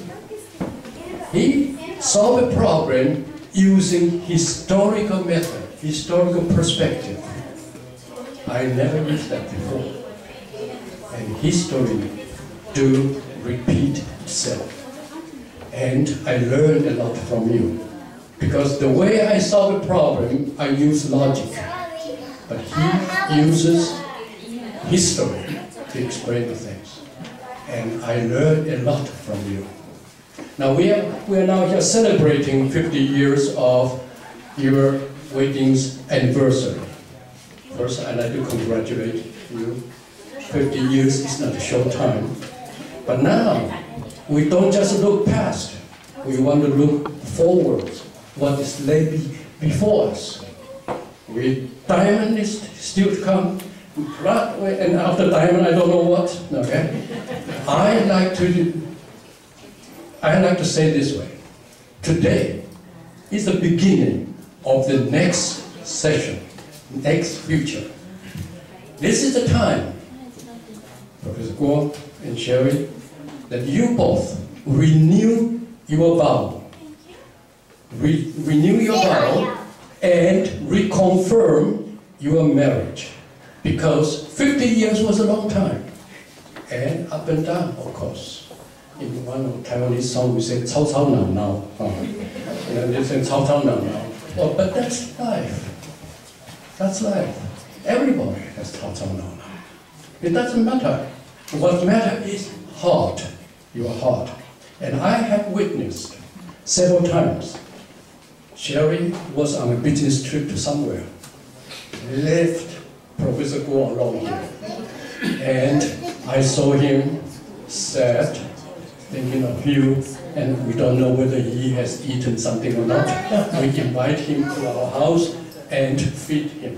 He solved a problem using historical method, historical perspective. I never used that before. And history do repeat itself. And I learned a lot from you. Because the way I solve a problem, I use logic. But he uses history to explain the things. And I learned a lot from you. Now we are now here celebrating 50 years of your wedding's anniversary. First, I'd like to congratulate you. 50 years is not a short time. But now, we don't just look past. We want to look forward. What is laid before us. Diamond is still to come. And after diamond, I don't know what. Okay. I like to say this way. Today is the beginning of the next session, next future. This is the time, Professor Guo and Sherry, that you both renew your vow. Renew your vow and reconfirm your marriage. Because 50 years was a long time. And up and down, of course. In one of Taiwanese songs, we say, 吵吵闹闹. They say, 吵吵闹闹. Well, but that's life. That's life. Everybody has 吵吵闹闹. It doesn't matter. What matters is heart, your heart. And I have witnessed several times, Sherry was on a business trip to somewhere, left Professor Guo alone here. And I saw him sad, thinking of you, and we don't know whether he has eaten something or not. We invite him to our house and feed him.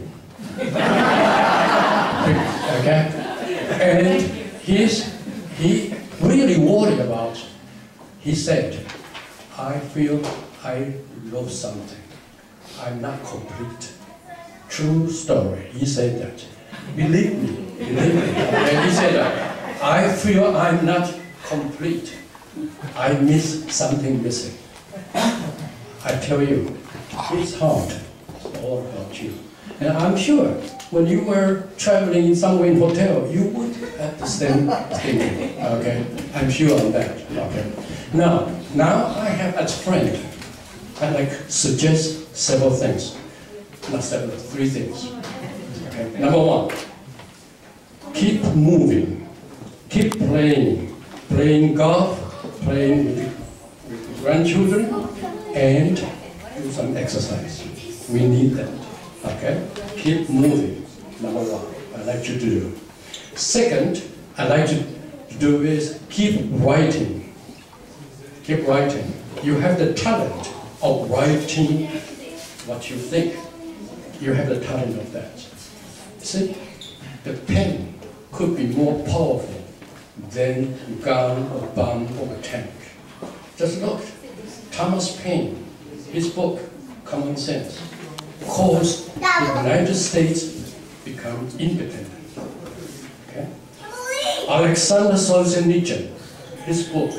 Okay? And he really worried about, he said, I feel I lost something. I'm not complete. True story. He said that. Believe me. And he said that. I feel I'm not complete. I miss something missing. I tell you, his heart is all about you. And I'm sure when you were traveling somewhere in hotel, you would have the same thing. Okay? I'm sure of that. Okay? Now I have as friend, I'd like to suggest several things. not 7, 3 things. Okay. Number 1, keep moving, keep playing golf, playing with grandchildren, and do some exercise. We need that. Okay? Keep moving. Number 1, I'd like you to do. Second, I'd like you to do is keep writing. Keep writing. You have the talent of writing what you think. You have the talent of that. See, the pen could be more powerful than a gun or bomb or a tank. Just look, Thomas Paine, his book, Common Sense, caused the United States become independent. Okay? Alexander Solzhenitsyn, his book,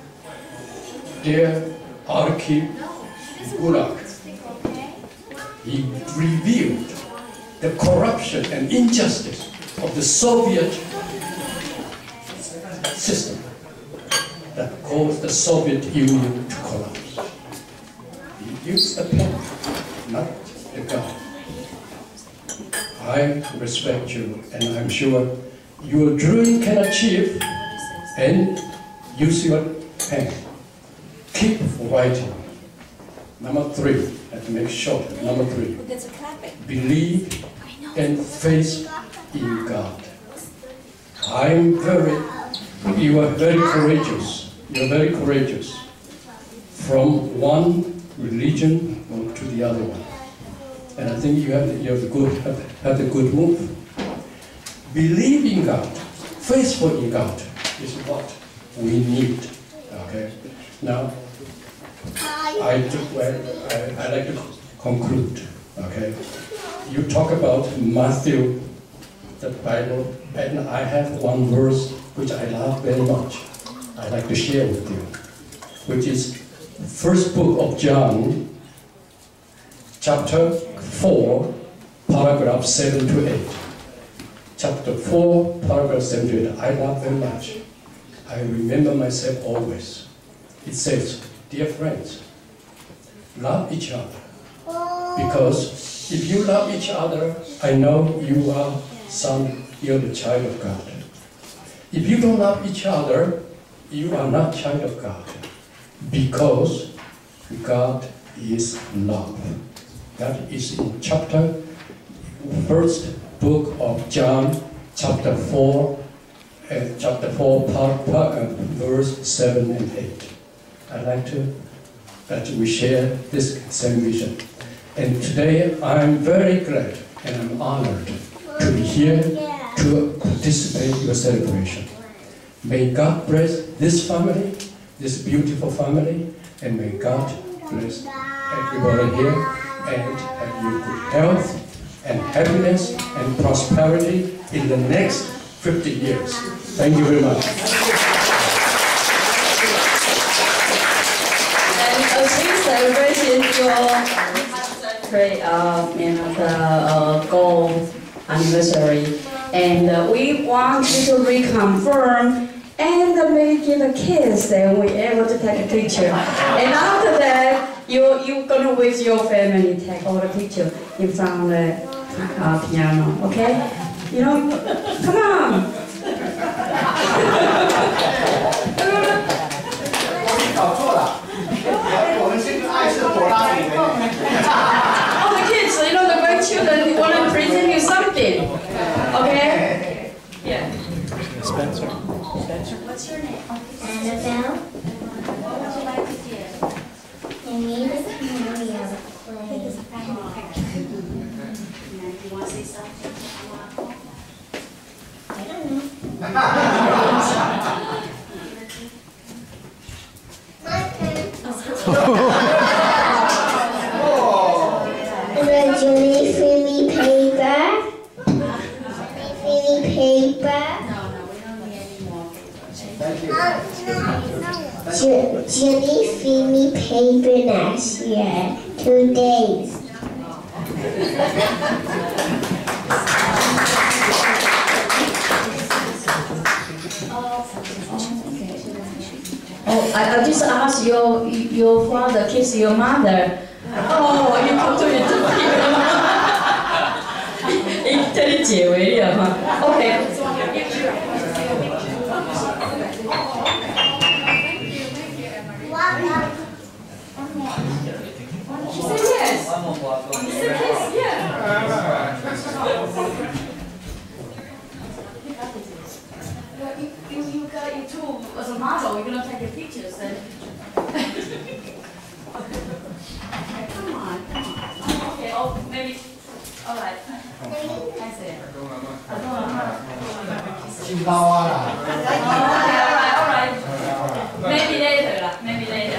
Der Archiv Gulag, he revealed the corruption and injustice of the Soviet system that caused the Soviet Union to collapse. He used a pen, not a gun. I respect you, and I'm sure your dream can achieve, and use your pen. Keep writing. Number 3, I have to make short. Number 3, believe and faith in God. You are very courageous. You're very courageous. From one religion to the other one. And I think you have the good move. Believe in God, faithful in God is what we need. Okay. Now, I'd like to conclude. Okay. You talk about Matthew, the Bible, and I have one verse which I love very much. I'd like to share with you, which is first book of John, chapter 4, paragraph 7 to 8. Chapter 4, paragraph 7 to 8. I love very much. I remember myself always. It says, dear friends, love each other. Because if you love each other, I know you're the child of God. If you don't love each other, you are not child of God. Because God is love. That is in first book of John, chapter 4, verse 7 and 8. I'd like that we share this same vision. And today I'm very glad and I'm honored to be here to participate in your celebration. May God bless this family, this beautiful family, and may God bless everybody here and have you good health and happiness and prosperity in the next 50 years. Thank you very much. And as we celebrate your gold anniversary, and we want you to reconfirm and maybe give a kiss, then we're able to take a picture. And after that, you're gonna with your family take all the picture in front of the piano, okay? You know, come on. All the kids, you know, the grandchildren want to present you something, okay? Yeah. Spencer. What's your name? Annabelle. What would you like to do? You need a cameo to play. You want to say something? I don't know. Julie, free paper. Free paper. Julie feed me paper last year, 2 days. Oh, I just asked your father kiss your mother. Oh, you come to it. 叫你解围了哈。OK。She said yes. She said yes, yeah. You got your tool as a model. You're gonna take your pictures then. Come on. Okay. Oh, maybe. All right. I see. All right. Maybe later lah. Maybe later.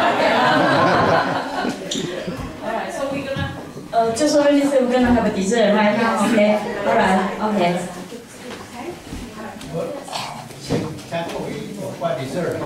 All right. So we're gonna. Just already said we're gonna have a dessert right now. Okay. All right. Okay. What dessert?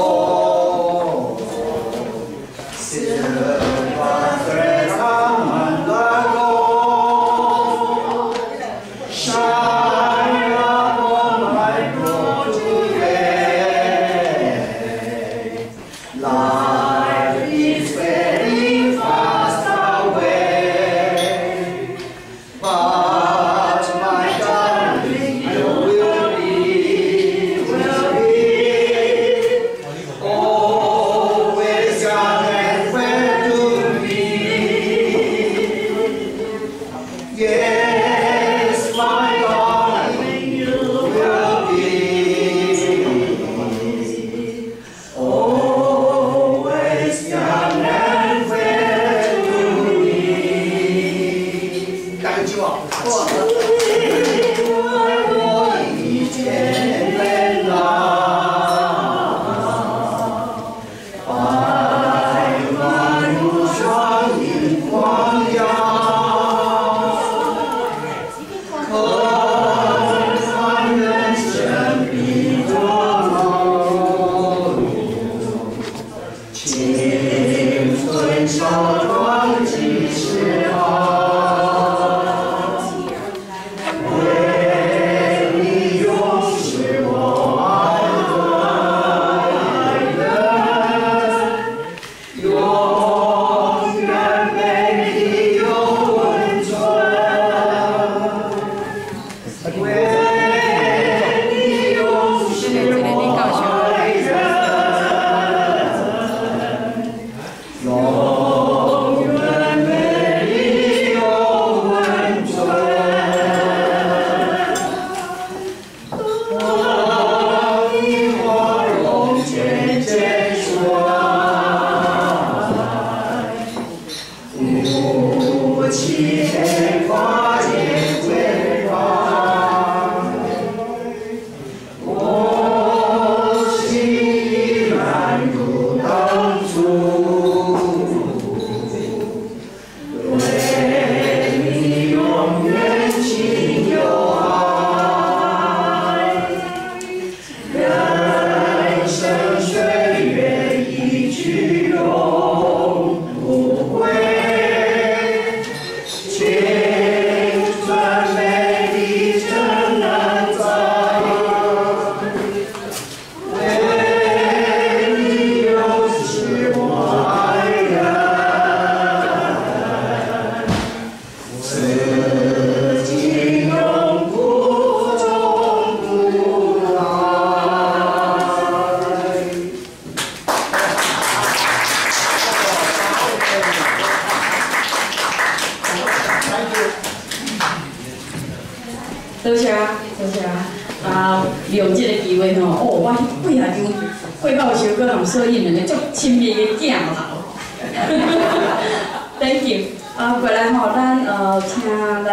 多谢啊，多谢啊！利用这个机会吼，我几下张汇报时搁人摄影两个足亲密的镜头。Thank you。过来吼，咱请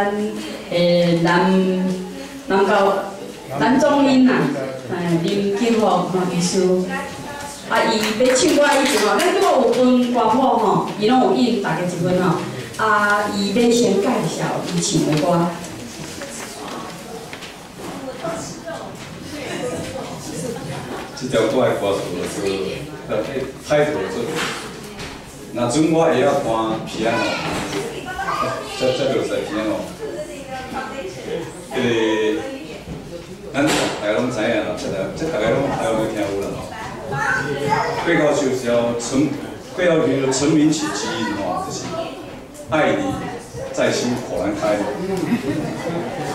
咱总音呐，林金福医师，伊要唱歌以前吼，咱拄有分歌谱吼，伊拢有印大家一份吼。伊要先介绍伊唱的歌。 这条歌的歌词就是态度做。那阵我会晓弹 piano， 这就是 piano。咱大家拢知影啦，这大家拢会听有啦吼。过到就是要过到就是成名曲之一吼，就是爱你在心火难开。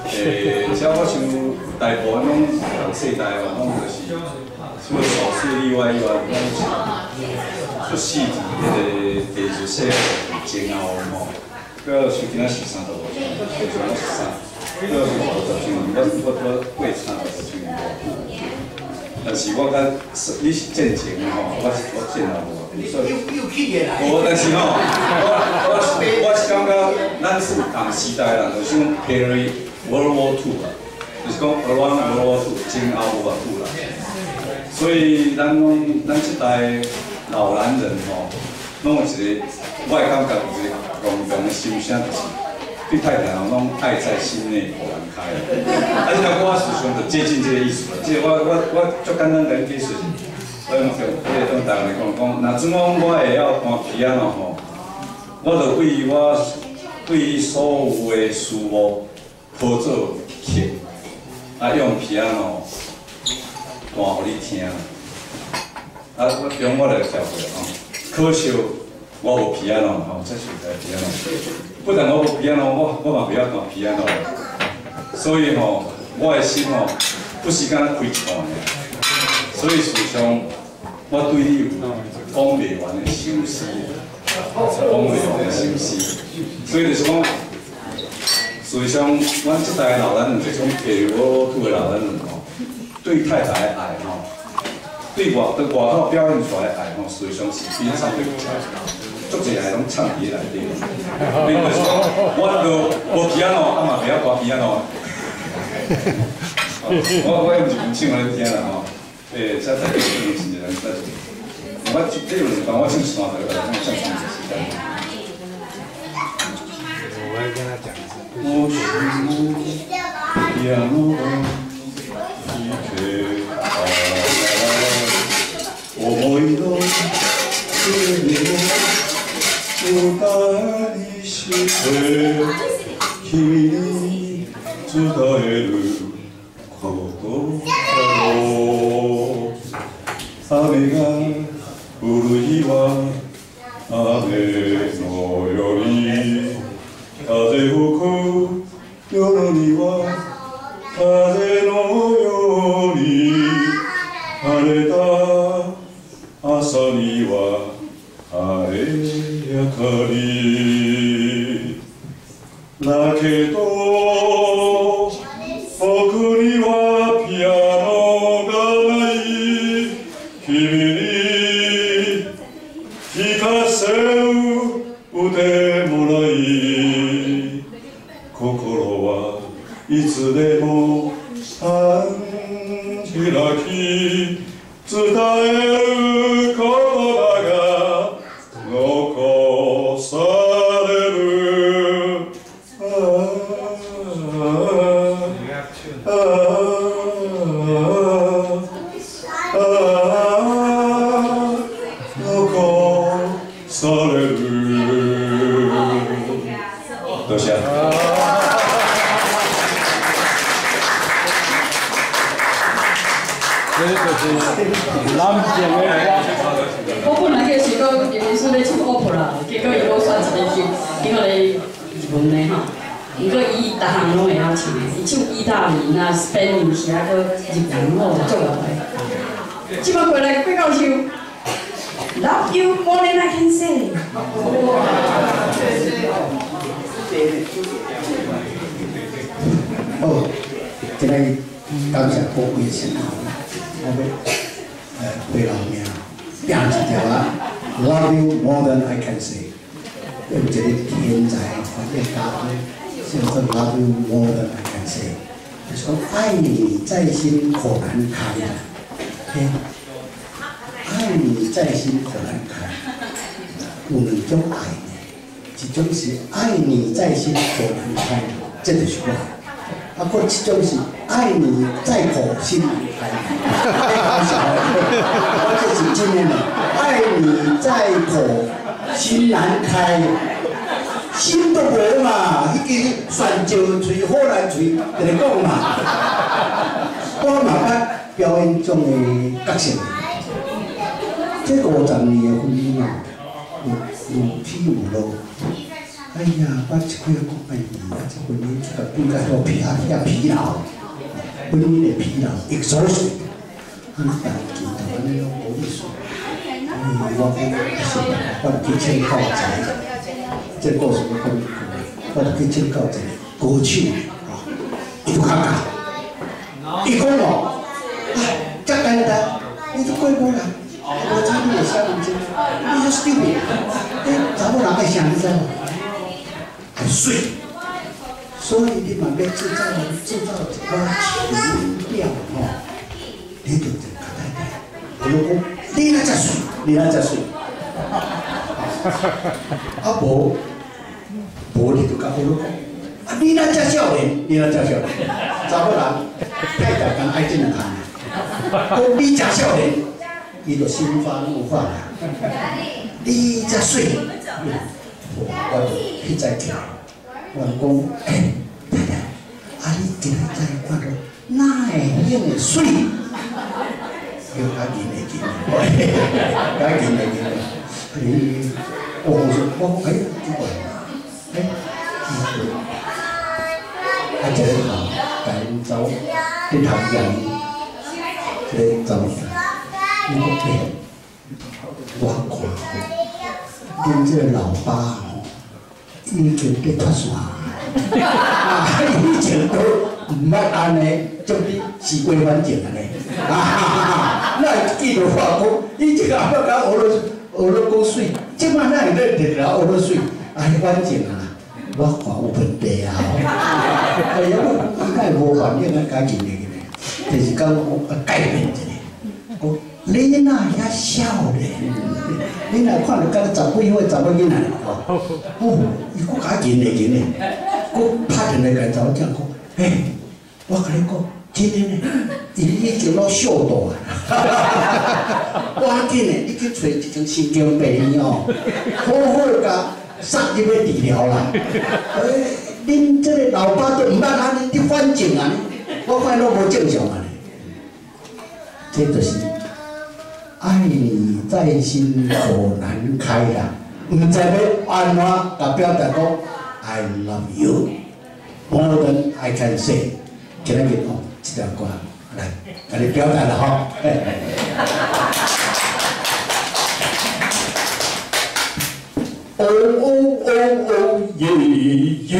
像我像大部分拢世代嘛，拢就是除了少数例外，拢是出世伫迄个第二世前后吼，个像今仔13度，就像我13，个我过差就但是我甲你是正情吼，我正后无，所以无，但是吼，我是感觉咱是同时代人，就像 Perry World War II 啦，就是讲 Around World War II 前后无偌久啦，所以咱这代老男人吼，拢有一个，我会感觉有一个共同的心声，就是对太太吼，拢爱在心内，火难开啦。啊，即个我事实上就接近这个意思啦。即个我足简单甲你解释，我用台湾来讲，若怎讲我会晓弹皮仔吼，我就为所有的事物谱做曲，啊用皮仔弹互你听。啊，我中我来调过吼，可惜我无皮仔吼，这是台皮仔。不但我无皮仔我嘛袂晓弹皮仔。所以吼，我的心吼，不是敢开创的，所以事实上，我对你有讲袂完的心思，讲袂完的心思。所以就是讲，事实上，阮这代老男人，这种譬如我拄的老男人吼，对太太的爱吼，对外口表现出来的爱吼，事实上是比咱对不起。足侪爱拢藏伫内底，另就是讲，我都无皮仔咯，啊嘛袂晓弹皮仔咯。我也毋是唔唱互你听啦吼，这大家可能真侪人知。我这有两段我唱山头，我唱山头时间。我要跟他讲一次。我是阳光一片我一路是你。おかえりして君に伝えることだろう雨が降る日は雨のように風吹く夜には風のように晴れた朝には晴れやかにだけど僕にはピアノがない君に聴かせる腕もない心はいつでも半開き伝える言葉が残される残されるどうした我本来个是讲原本说咧唱 opera， 结果伊搁选一个曲，伊搁咧日文的吼。毋过伊逐项拢会晓唱，伊唱意大利啊、Spanish 啊，搁日文吼足厉害。即摆过来过到唱 Love You More Than I Can Say。 好，今日感谢各位先生，我要回老命，拼一条啊 ，Love You More Than I Can Say， 有一个天才翻译家，叫做 Love You More Than I Can Say， 就说爱你在心口难开啊，爱你在心口难开，有两种爱呢，一种是爱你在心口难开，这就是我。啊，过一种是爱你在口心难开，我这是真的呢。爱你在口心难开，心都没了嘛，已经酸椒嘴、火兰嘴，就来讲嘛。我嘛捌表演种的角色，这50年的婚姻啊，有起有落。啊， 哎呀，我一开讲，哎呀，这婚姻这个应该说疲劳，婚姻的疲劳 exhausted， 安但见到安尼拢无意思。我去请教一个，这故事我讲一句，我就去请教一个歌手，伊就较教，伊讲哦，遮简单，你都过无人，无差你会写文章，你就 stupid， 查某人爱啥你知无？爱水，所以你嘛要制造一个情调吼，你就简单点。我就讲，你哪只水，你哪只水，啊无你就甲我讲，啊你哪只少年，你哪只少年，查某人太大工爱这两项，讲你只少年，伊就心花怒放啊，你只水。我就去再跳，我讲，太太，啊你今日再看到哪会遐个水？叫较紧的，较紧的。我说，这个，啊这个甲因走去谈人，这个走，你讲对，我看恁这老爸吼，已经在脱线，以前都唔捌安尼，做你事过反正安尼，那记住话讲，以前阿伯讲学了讲水，即摆哪会咧直直学了水，反正啊，我看有问题啊！哎呀，应该无反应啊，家己嚟嘅，就是讲改变一下，讲你哪遐少咧？你若看到敢10几岁查某囡仔哦，伊佫较紧嘞，佫拍电话甲查某囝讲，嘿，我甲你讲，真诶呢，伊已经攞小度啊，赶紧诶，你去找一间神经病院哦，好好甲送入去治疗啦。恁这个老爸都毋捌安尼，你反正安尼，我看拢无正常安尼，这就是。爱你在心口难开啦，唔知要安怎甲表达讲 I love you more than I can say。今日哦，这条歌来，甲你表达啦吼。哦耶耶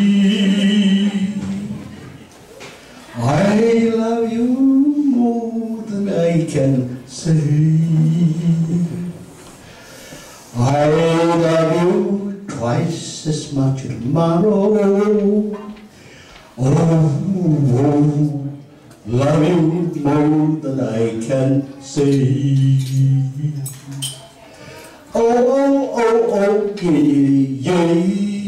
I love you more than I can say I love you twice as much tomorrow. Oh, love you more than I can say. Oh, yeah.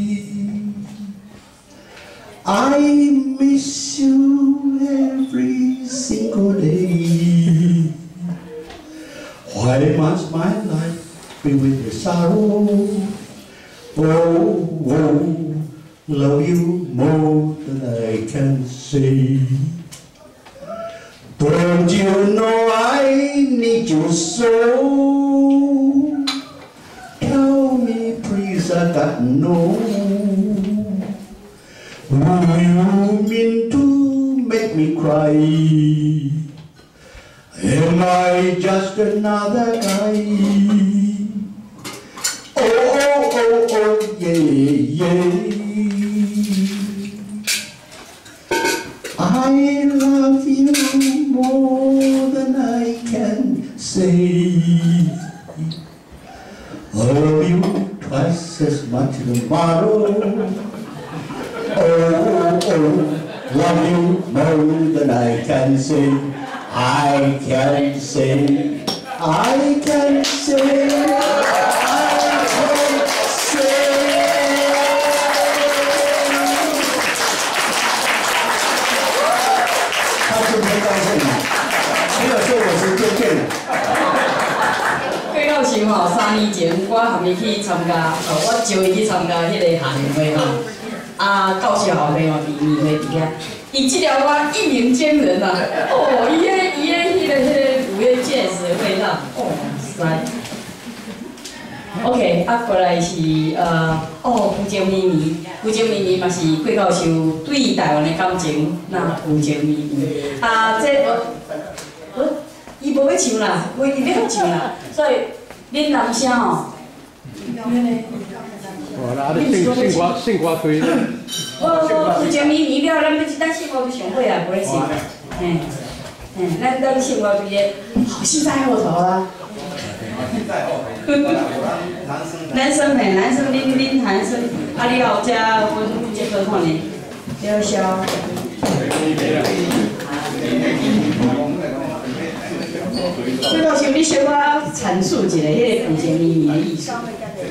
I miss you every single day. Why must my life be with the sorrow? Oh, love you more than I can say. Don't you know I need you so? Tell me please, I got to know. Who you mean to make me cry? Am I just another guy? Oh, yeah. I love you more than I can say. I love you twice as much tomorrow. Oh, love you more than I can say. I can say. I can say. 过到时吼，3年前我含伊去参加，我招伊去参加迄个夏令会吼，教师校内吼第2回伫遐，伊即条我一鸣惊人啊！哦，伊迄个有迄jazz的味道，哦塞。OK， 过来是古情咪咪，古情咪咪嘛是桂教授对台湾的感情，那古情咪咪。伊无要唱啦，不一定要唱啦，所以恁男声吼， 哦，那姓歌推。 古情咪咪了，咱姓歌就上火啊，无咧唱。咱姓歌推的好戏在后头啊。男生嘿，男生恁男生，你后遮阮结合看呢，了消。桂教授，你小可阐述一下迄个古情咪咪的意思。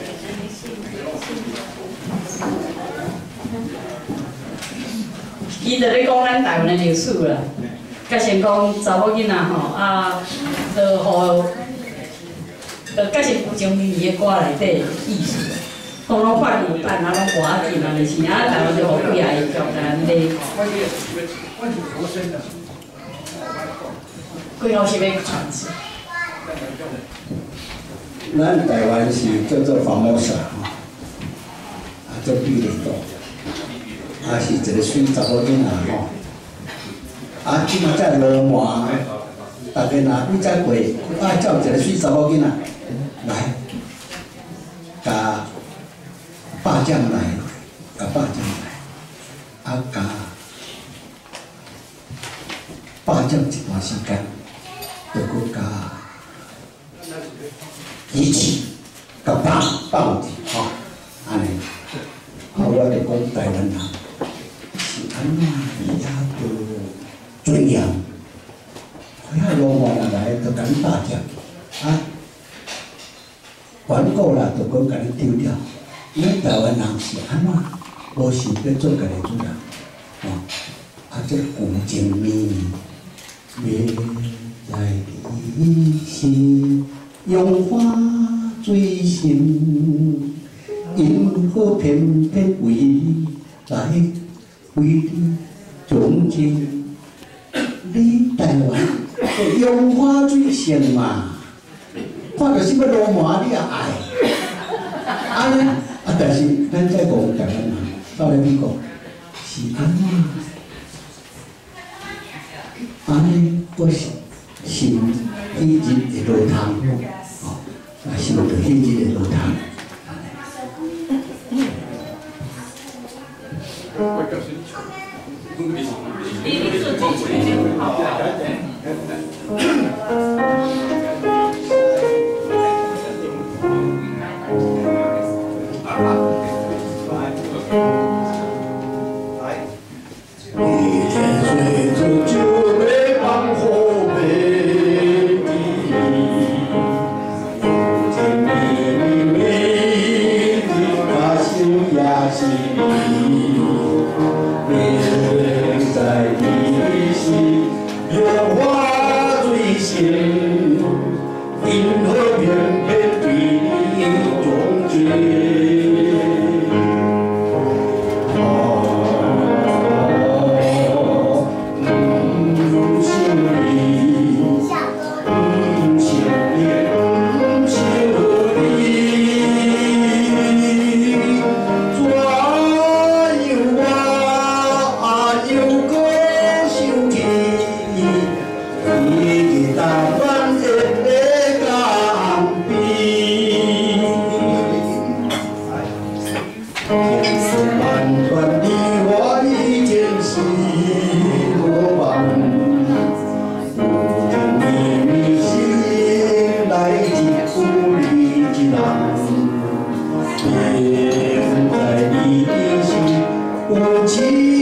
伊就咧讲咱台湾的历史啦，甲先讲查某囡仔吼就互，就解释古情咪咪的歌内底意思。讲拢快五版啊，拢歌紧啊，就是台湾就好几啊个咱咧。桂教授要传承。 咱台湾是叫做法摩萨吼，做比利岛，是一个水查某囡仔吼，即马在罗马，大家若你再过，叫一个水查某囡仔来，甲霸将来，甲霸将来，甲霸将一段时间，就佮甲。一起，甲放伫吼，安尼，我就讲台湾人是安怎伊遐多尊严，遐罗马人来就甲你打仗，反过来就讲甲你丢掉。咱台湾人是安怎无想要做家己主人，这古情咪咪，别在你心。用花水心，因何偏偏为来为你钟情？你台湾用花水心嘛，看到什么罗马你也爱，安尼但是咱再讲台湾人到底美国是安怎？安尼我是心一直会落汤。是着迄日的落汤。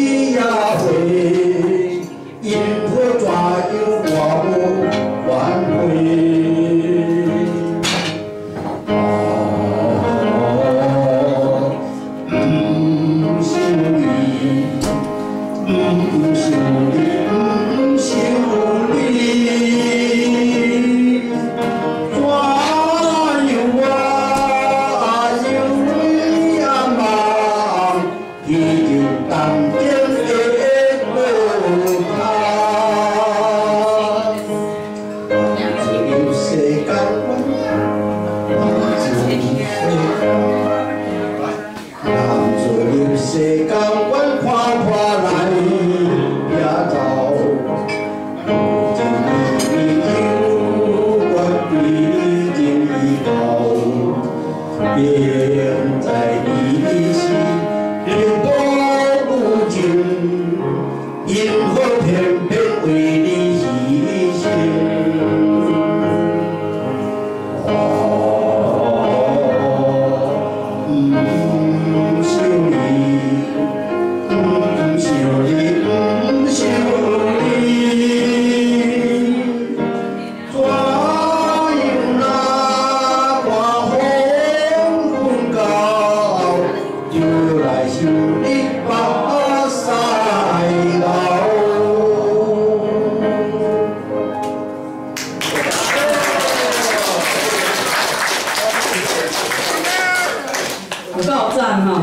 因何抓有我无完。 世间阮看看来也走，有情意有我对你情意厚，并在你是幸福有情，因何偏偏为你牺牲？ 有够赞吼！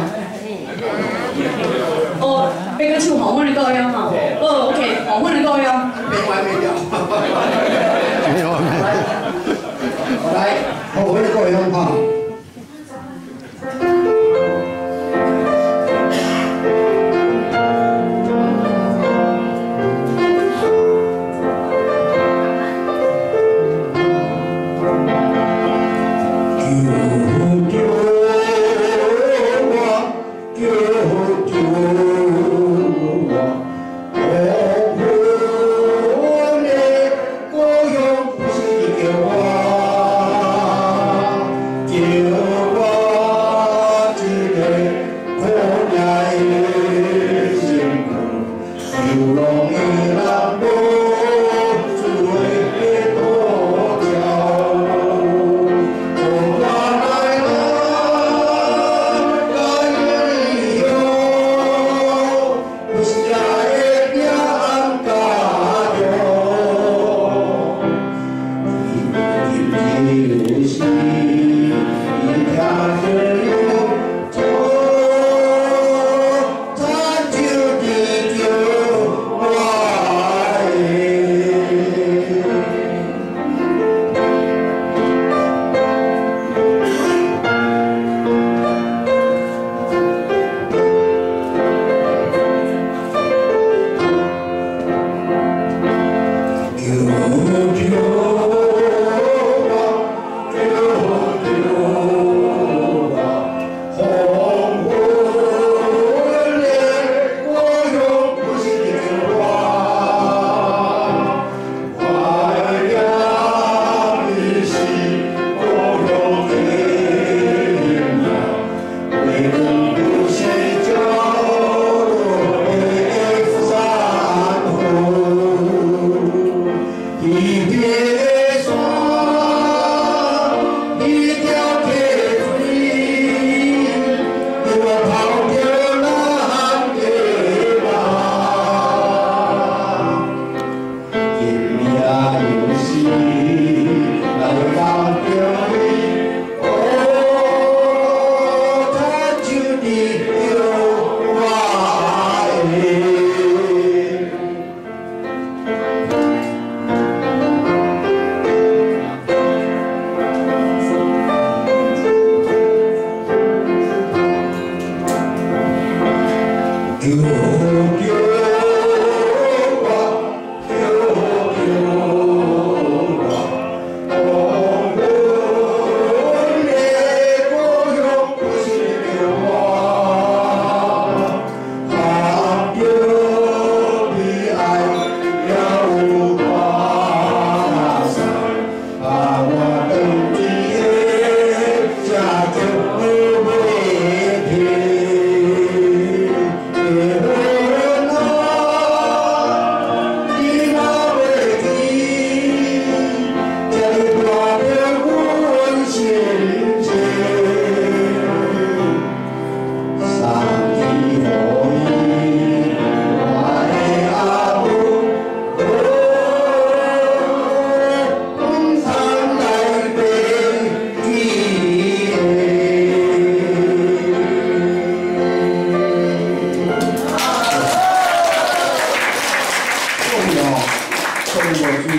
哦，要搁唱黄昏的故乡吼。哦 ，OK， 黄昏的故乡。 没完没了。 没完没了。来，黄昏的故乡哈。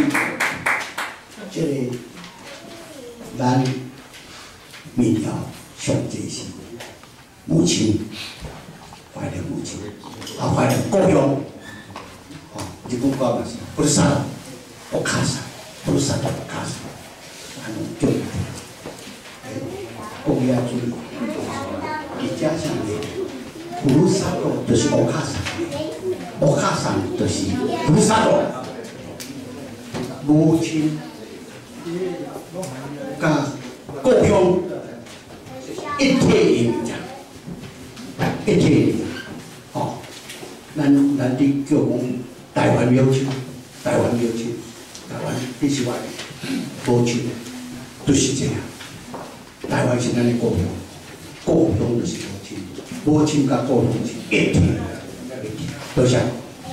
这个咱民谣上济是母亲，怀念母亲，怀念故乡。日本讲的是不是啥？我卡萨，不是啥，我卡萨，安尼叫。国语注意，伊家乡的不是啥路，就是我卡萨，我卡萨就是不是啥路。母亲甲故乡一体形象，一体哦，咱伫叫讲台湾苗青，台湾苗青，台湾你是话无青，就是这样。台湾是咱的故乡，故乡就是母亲，母亲甲故乡是一体，多谢。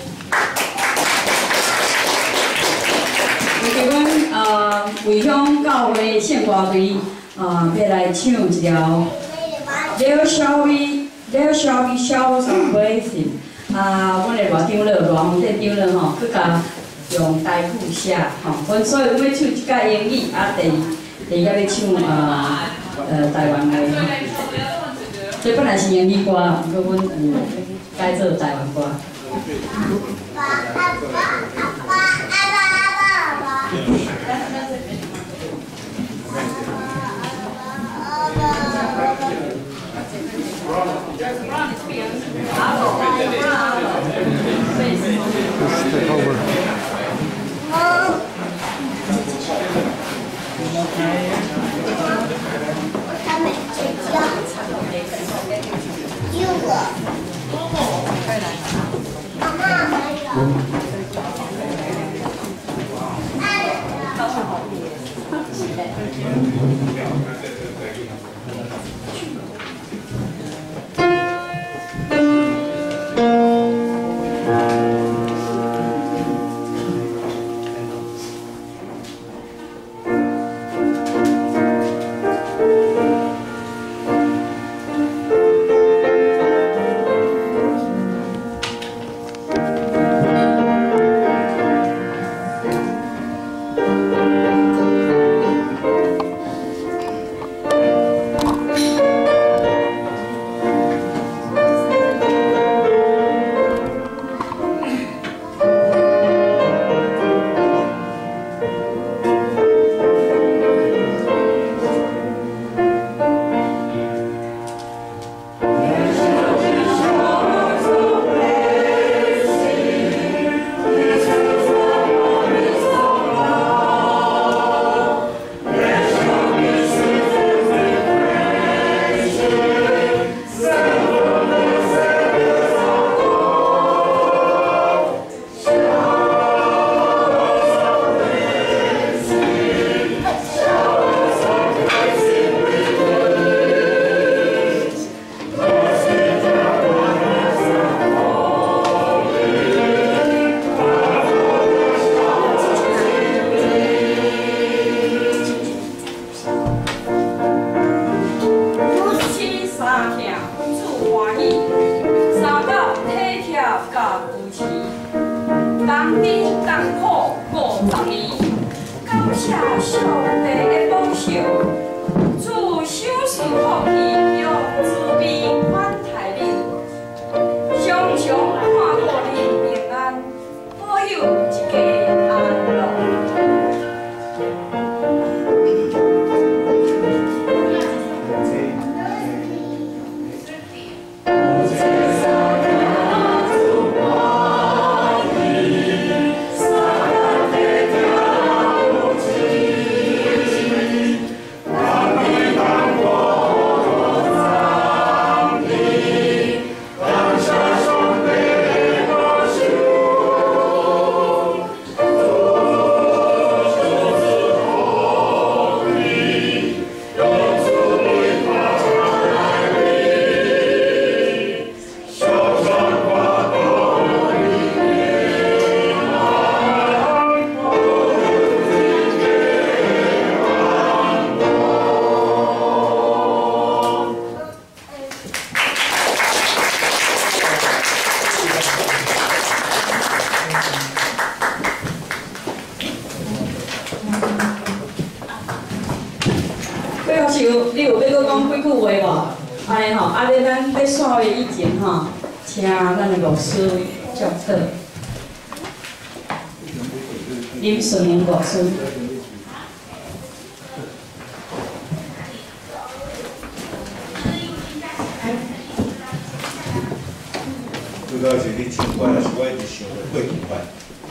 其阮卫乡教会献歌队要来唱一条 There shall be showers of blessing。阮的热长老、热红店长老吼，佮甲用台语写吼，阮所以阮要唱一甲英语，第二个要唱台湾话。这本来是英语歌，不过阮改做台湾歌。 授，你有要搁讲几句话无？安尼吼，啊，咧咱咧散会以前吼，请咱的牧师祝祷，林顺英牧师。 主要是你唱歌，是我一直想着过几番。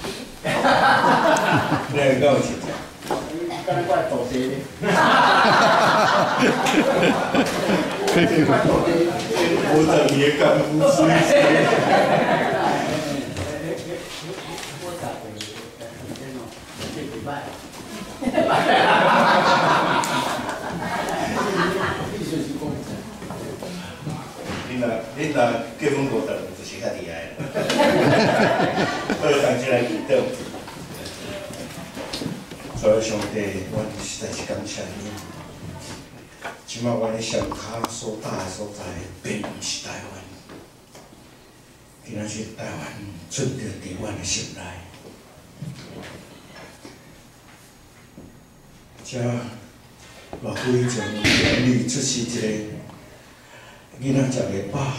你会讲有实在？ 刚才怪走谁呢？ 我怎也敢不出你若结婚5年就是较厉害啦。好，同齐来祈祷。所以上帝，我实在是感谢你。即摆我咧上骹所在的所在，并不是台湾，今仔是台湾存着伫阮的心内。遮偌久以前，你出世一个囡仔食袂饱，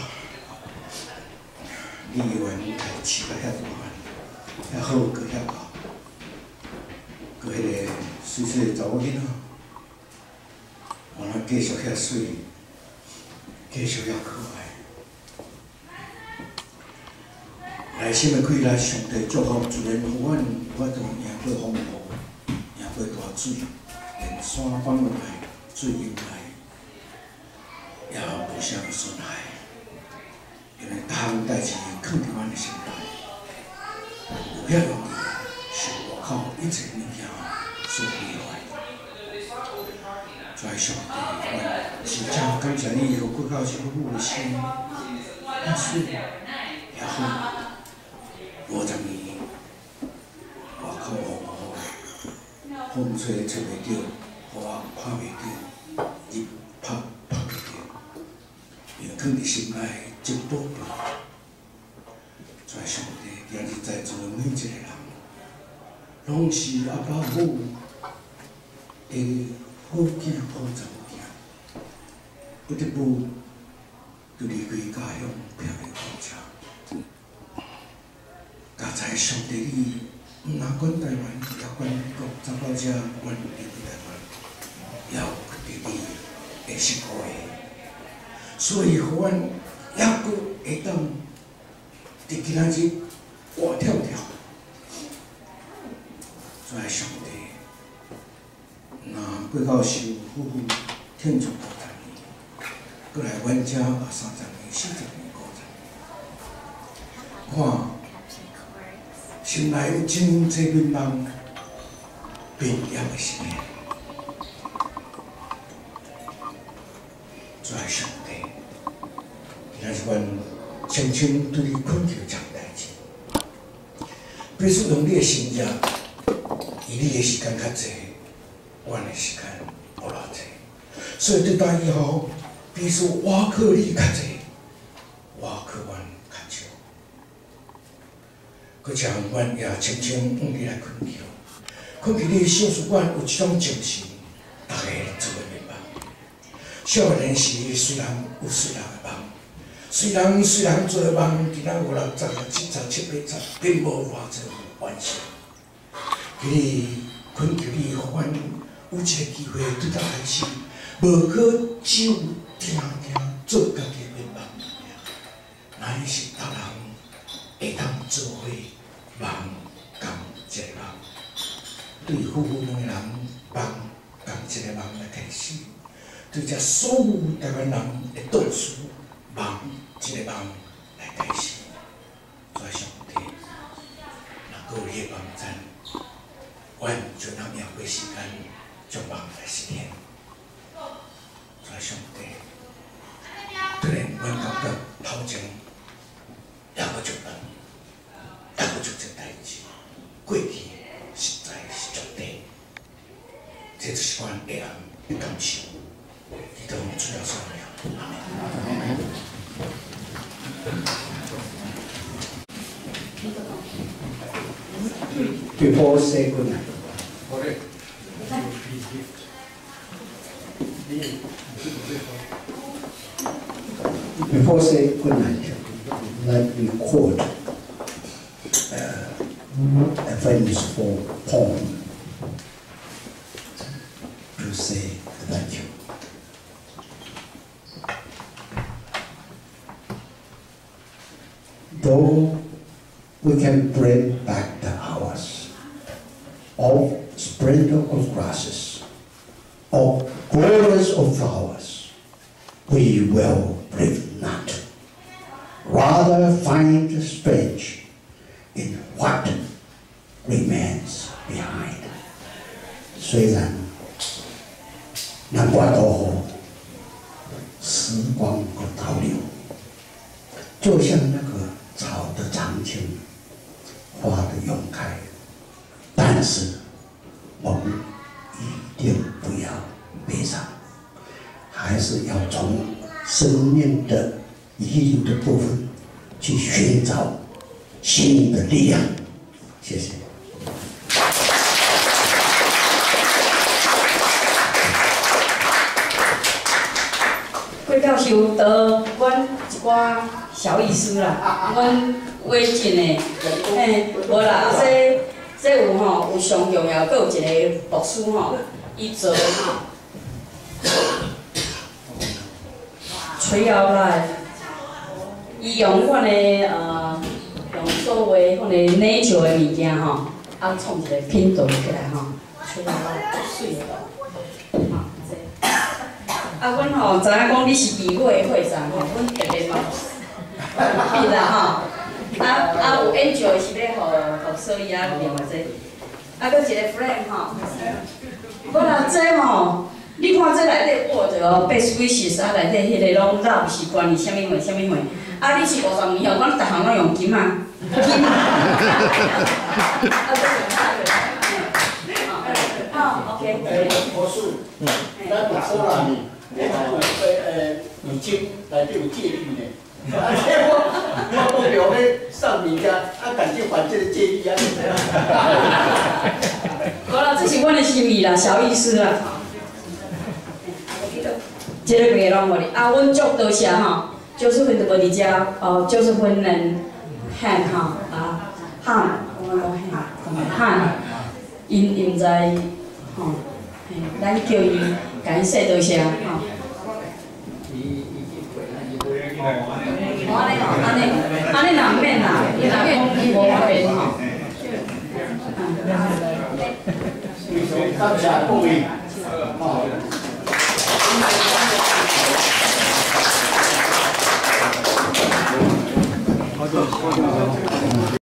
你以为你家饲甲遐大，遐好个遐高，个迄个水水的查某囡仔。我咱继续遐水，继续遐可爱。内心的快乐，上帝祝福自然互阮，我都赢过风暴，赢过大水，连山崩落来，水涌来，也无啥个损害。因为各项代志藏伫阮的心内，有遐容易受外口一切物件所毁坏。在上帝，我真正感谢你，有过到这母的心，也水也好。50年，外口雨，风吹吹袂着，雨拍袂着，日拍袂着，因藏伫心内一宝贝。在上帝，今日在座每一个人，拢是阿爸母的。好见好走行，不得不就离开家乡，漂流国家。家在上帝里，毋若管台湾，也管美国，走到遮，阮离开台湾，也有决定你的生活的，所以互阮也阁会当伫今仔日活跳跳，在上帝。那过到受夫妇天主50年，过来阮遮30年、40年、50年，看心内有真侪迷茫、变样的心念，主爱上帝，今仔日阮深深对你恳求一项代志，必须用你的心意，以你的时间较济。阮的时间无偌济，所以对待以后，必须我靠你较济，我靠阮较少。佮将阮也深深往你来恳求，恳求你小使馆有这种精神，大家做会明白。少年时虽然有虽然的梦，虽然做梦，今仔50、60、70、70、80，并无偌济完成。求你恳求你，互阮。有一个机会对咱来时，无可只有定做家己的面梦尔，乃是逐人会当做伙梦共一个梦，对夫妇两个人梦共一个梦来开始，对这所有台湾人的读书梦一个梦来开始，在上帝，若有你的帮衬，阮就能赢过时间。将梦来实现，在上帝，突然阮感觉头前也阁足长，也阁足这代志，过去实在是足短，这就是阮个人的感受，你都主要说了，阿门。 Before say good night. Correct. Please lift. Before say good night, let me quote a famous poem to say thank you. Though we can bring back the hours of splendor of grasses, of glorious of flowers, we will bring not. Rather find strange in what remains behind. 虽然南瓜岛后，时光的倒流，就像那个草的长青，花的永开。但是我们一定不要悲伤，还是要从生命的遗留的部分去寻找新的力量。谢谢。 郭教授得阮一寡小意思啦，阮话尽的，无啦，这有吼有上重要，佫有一个牧师吼，伊做吼，吹后来，伊用阮的用所有的迄个 nature 的物件吼，啊创一个拼图起来吼，吹后来水的咯，吼这。啊，阮吼知影讲你是美会的会长吼，阮特别嘛有啦吼。有 Angel 是要互所以啊另外这，佫一个 frame 吼。无啦，这吼，你看这内底 Word 哦，best wishes 啊内底迄个拢 love 是关于啥物货啥物货。啊，你是50年后，阮逐项拢用金啊，金啊。好 ，OK。 魔术，咱读书啦，你有经内底有戒律呢。我目标咧上物件，赶紧还这个戒律啊！ 好啦，这是阮的心意啦，小意思啦。这个袂拢无哩，啊，阮足多谢吼，90分就无伫遮，哦，90分人喊吼啊喊，我讲喊，因知吼，咱叫伊甲伊说多谢吼。安尼吼，安尼若免啦，伊若讲无方便吼。 感谢各位，好。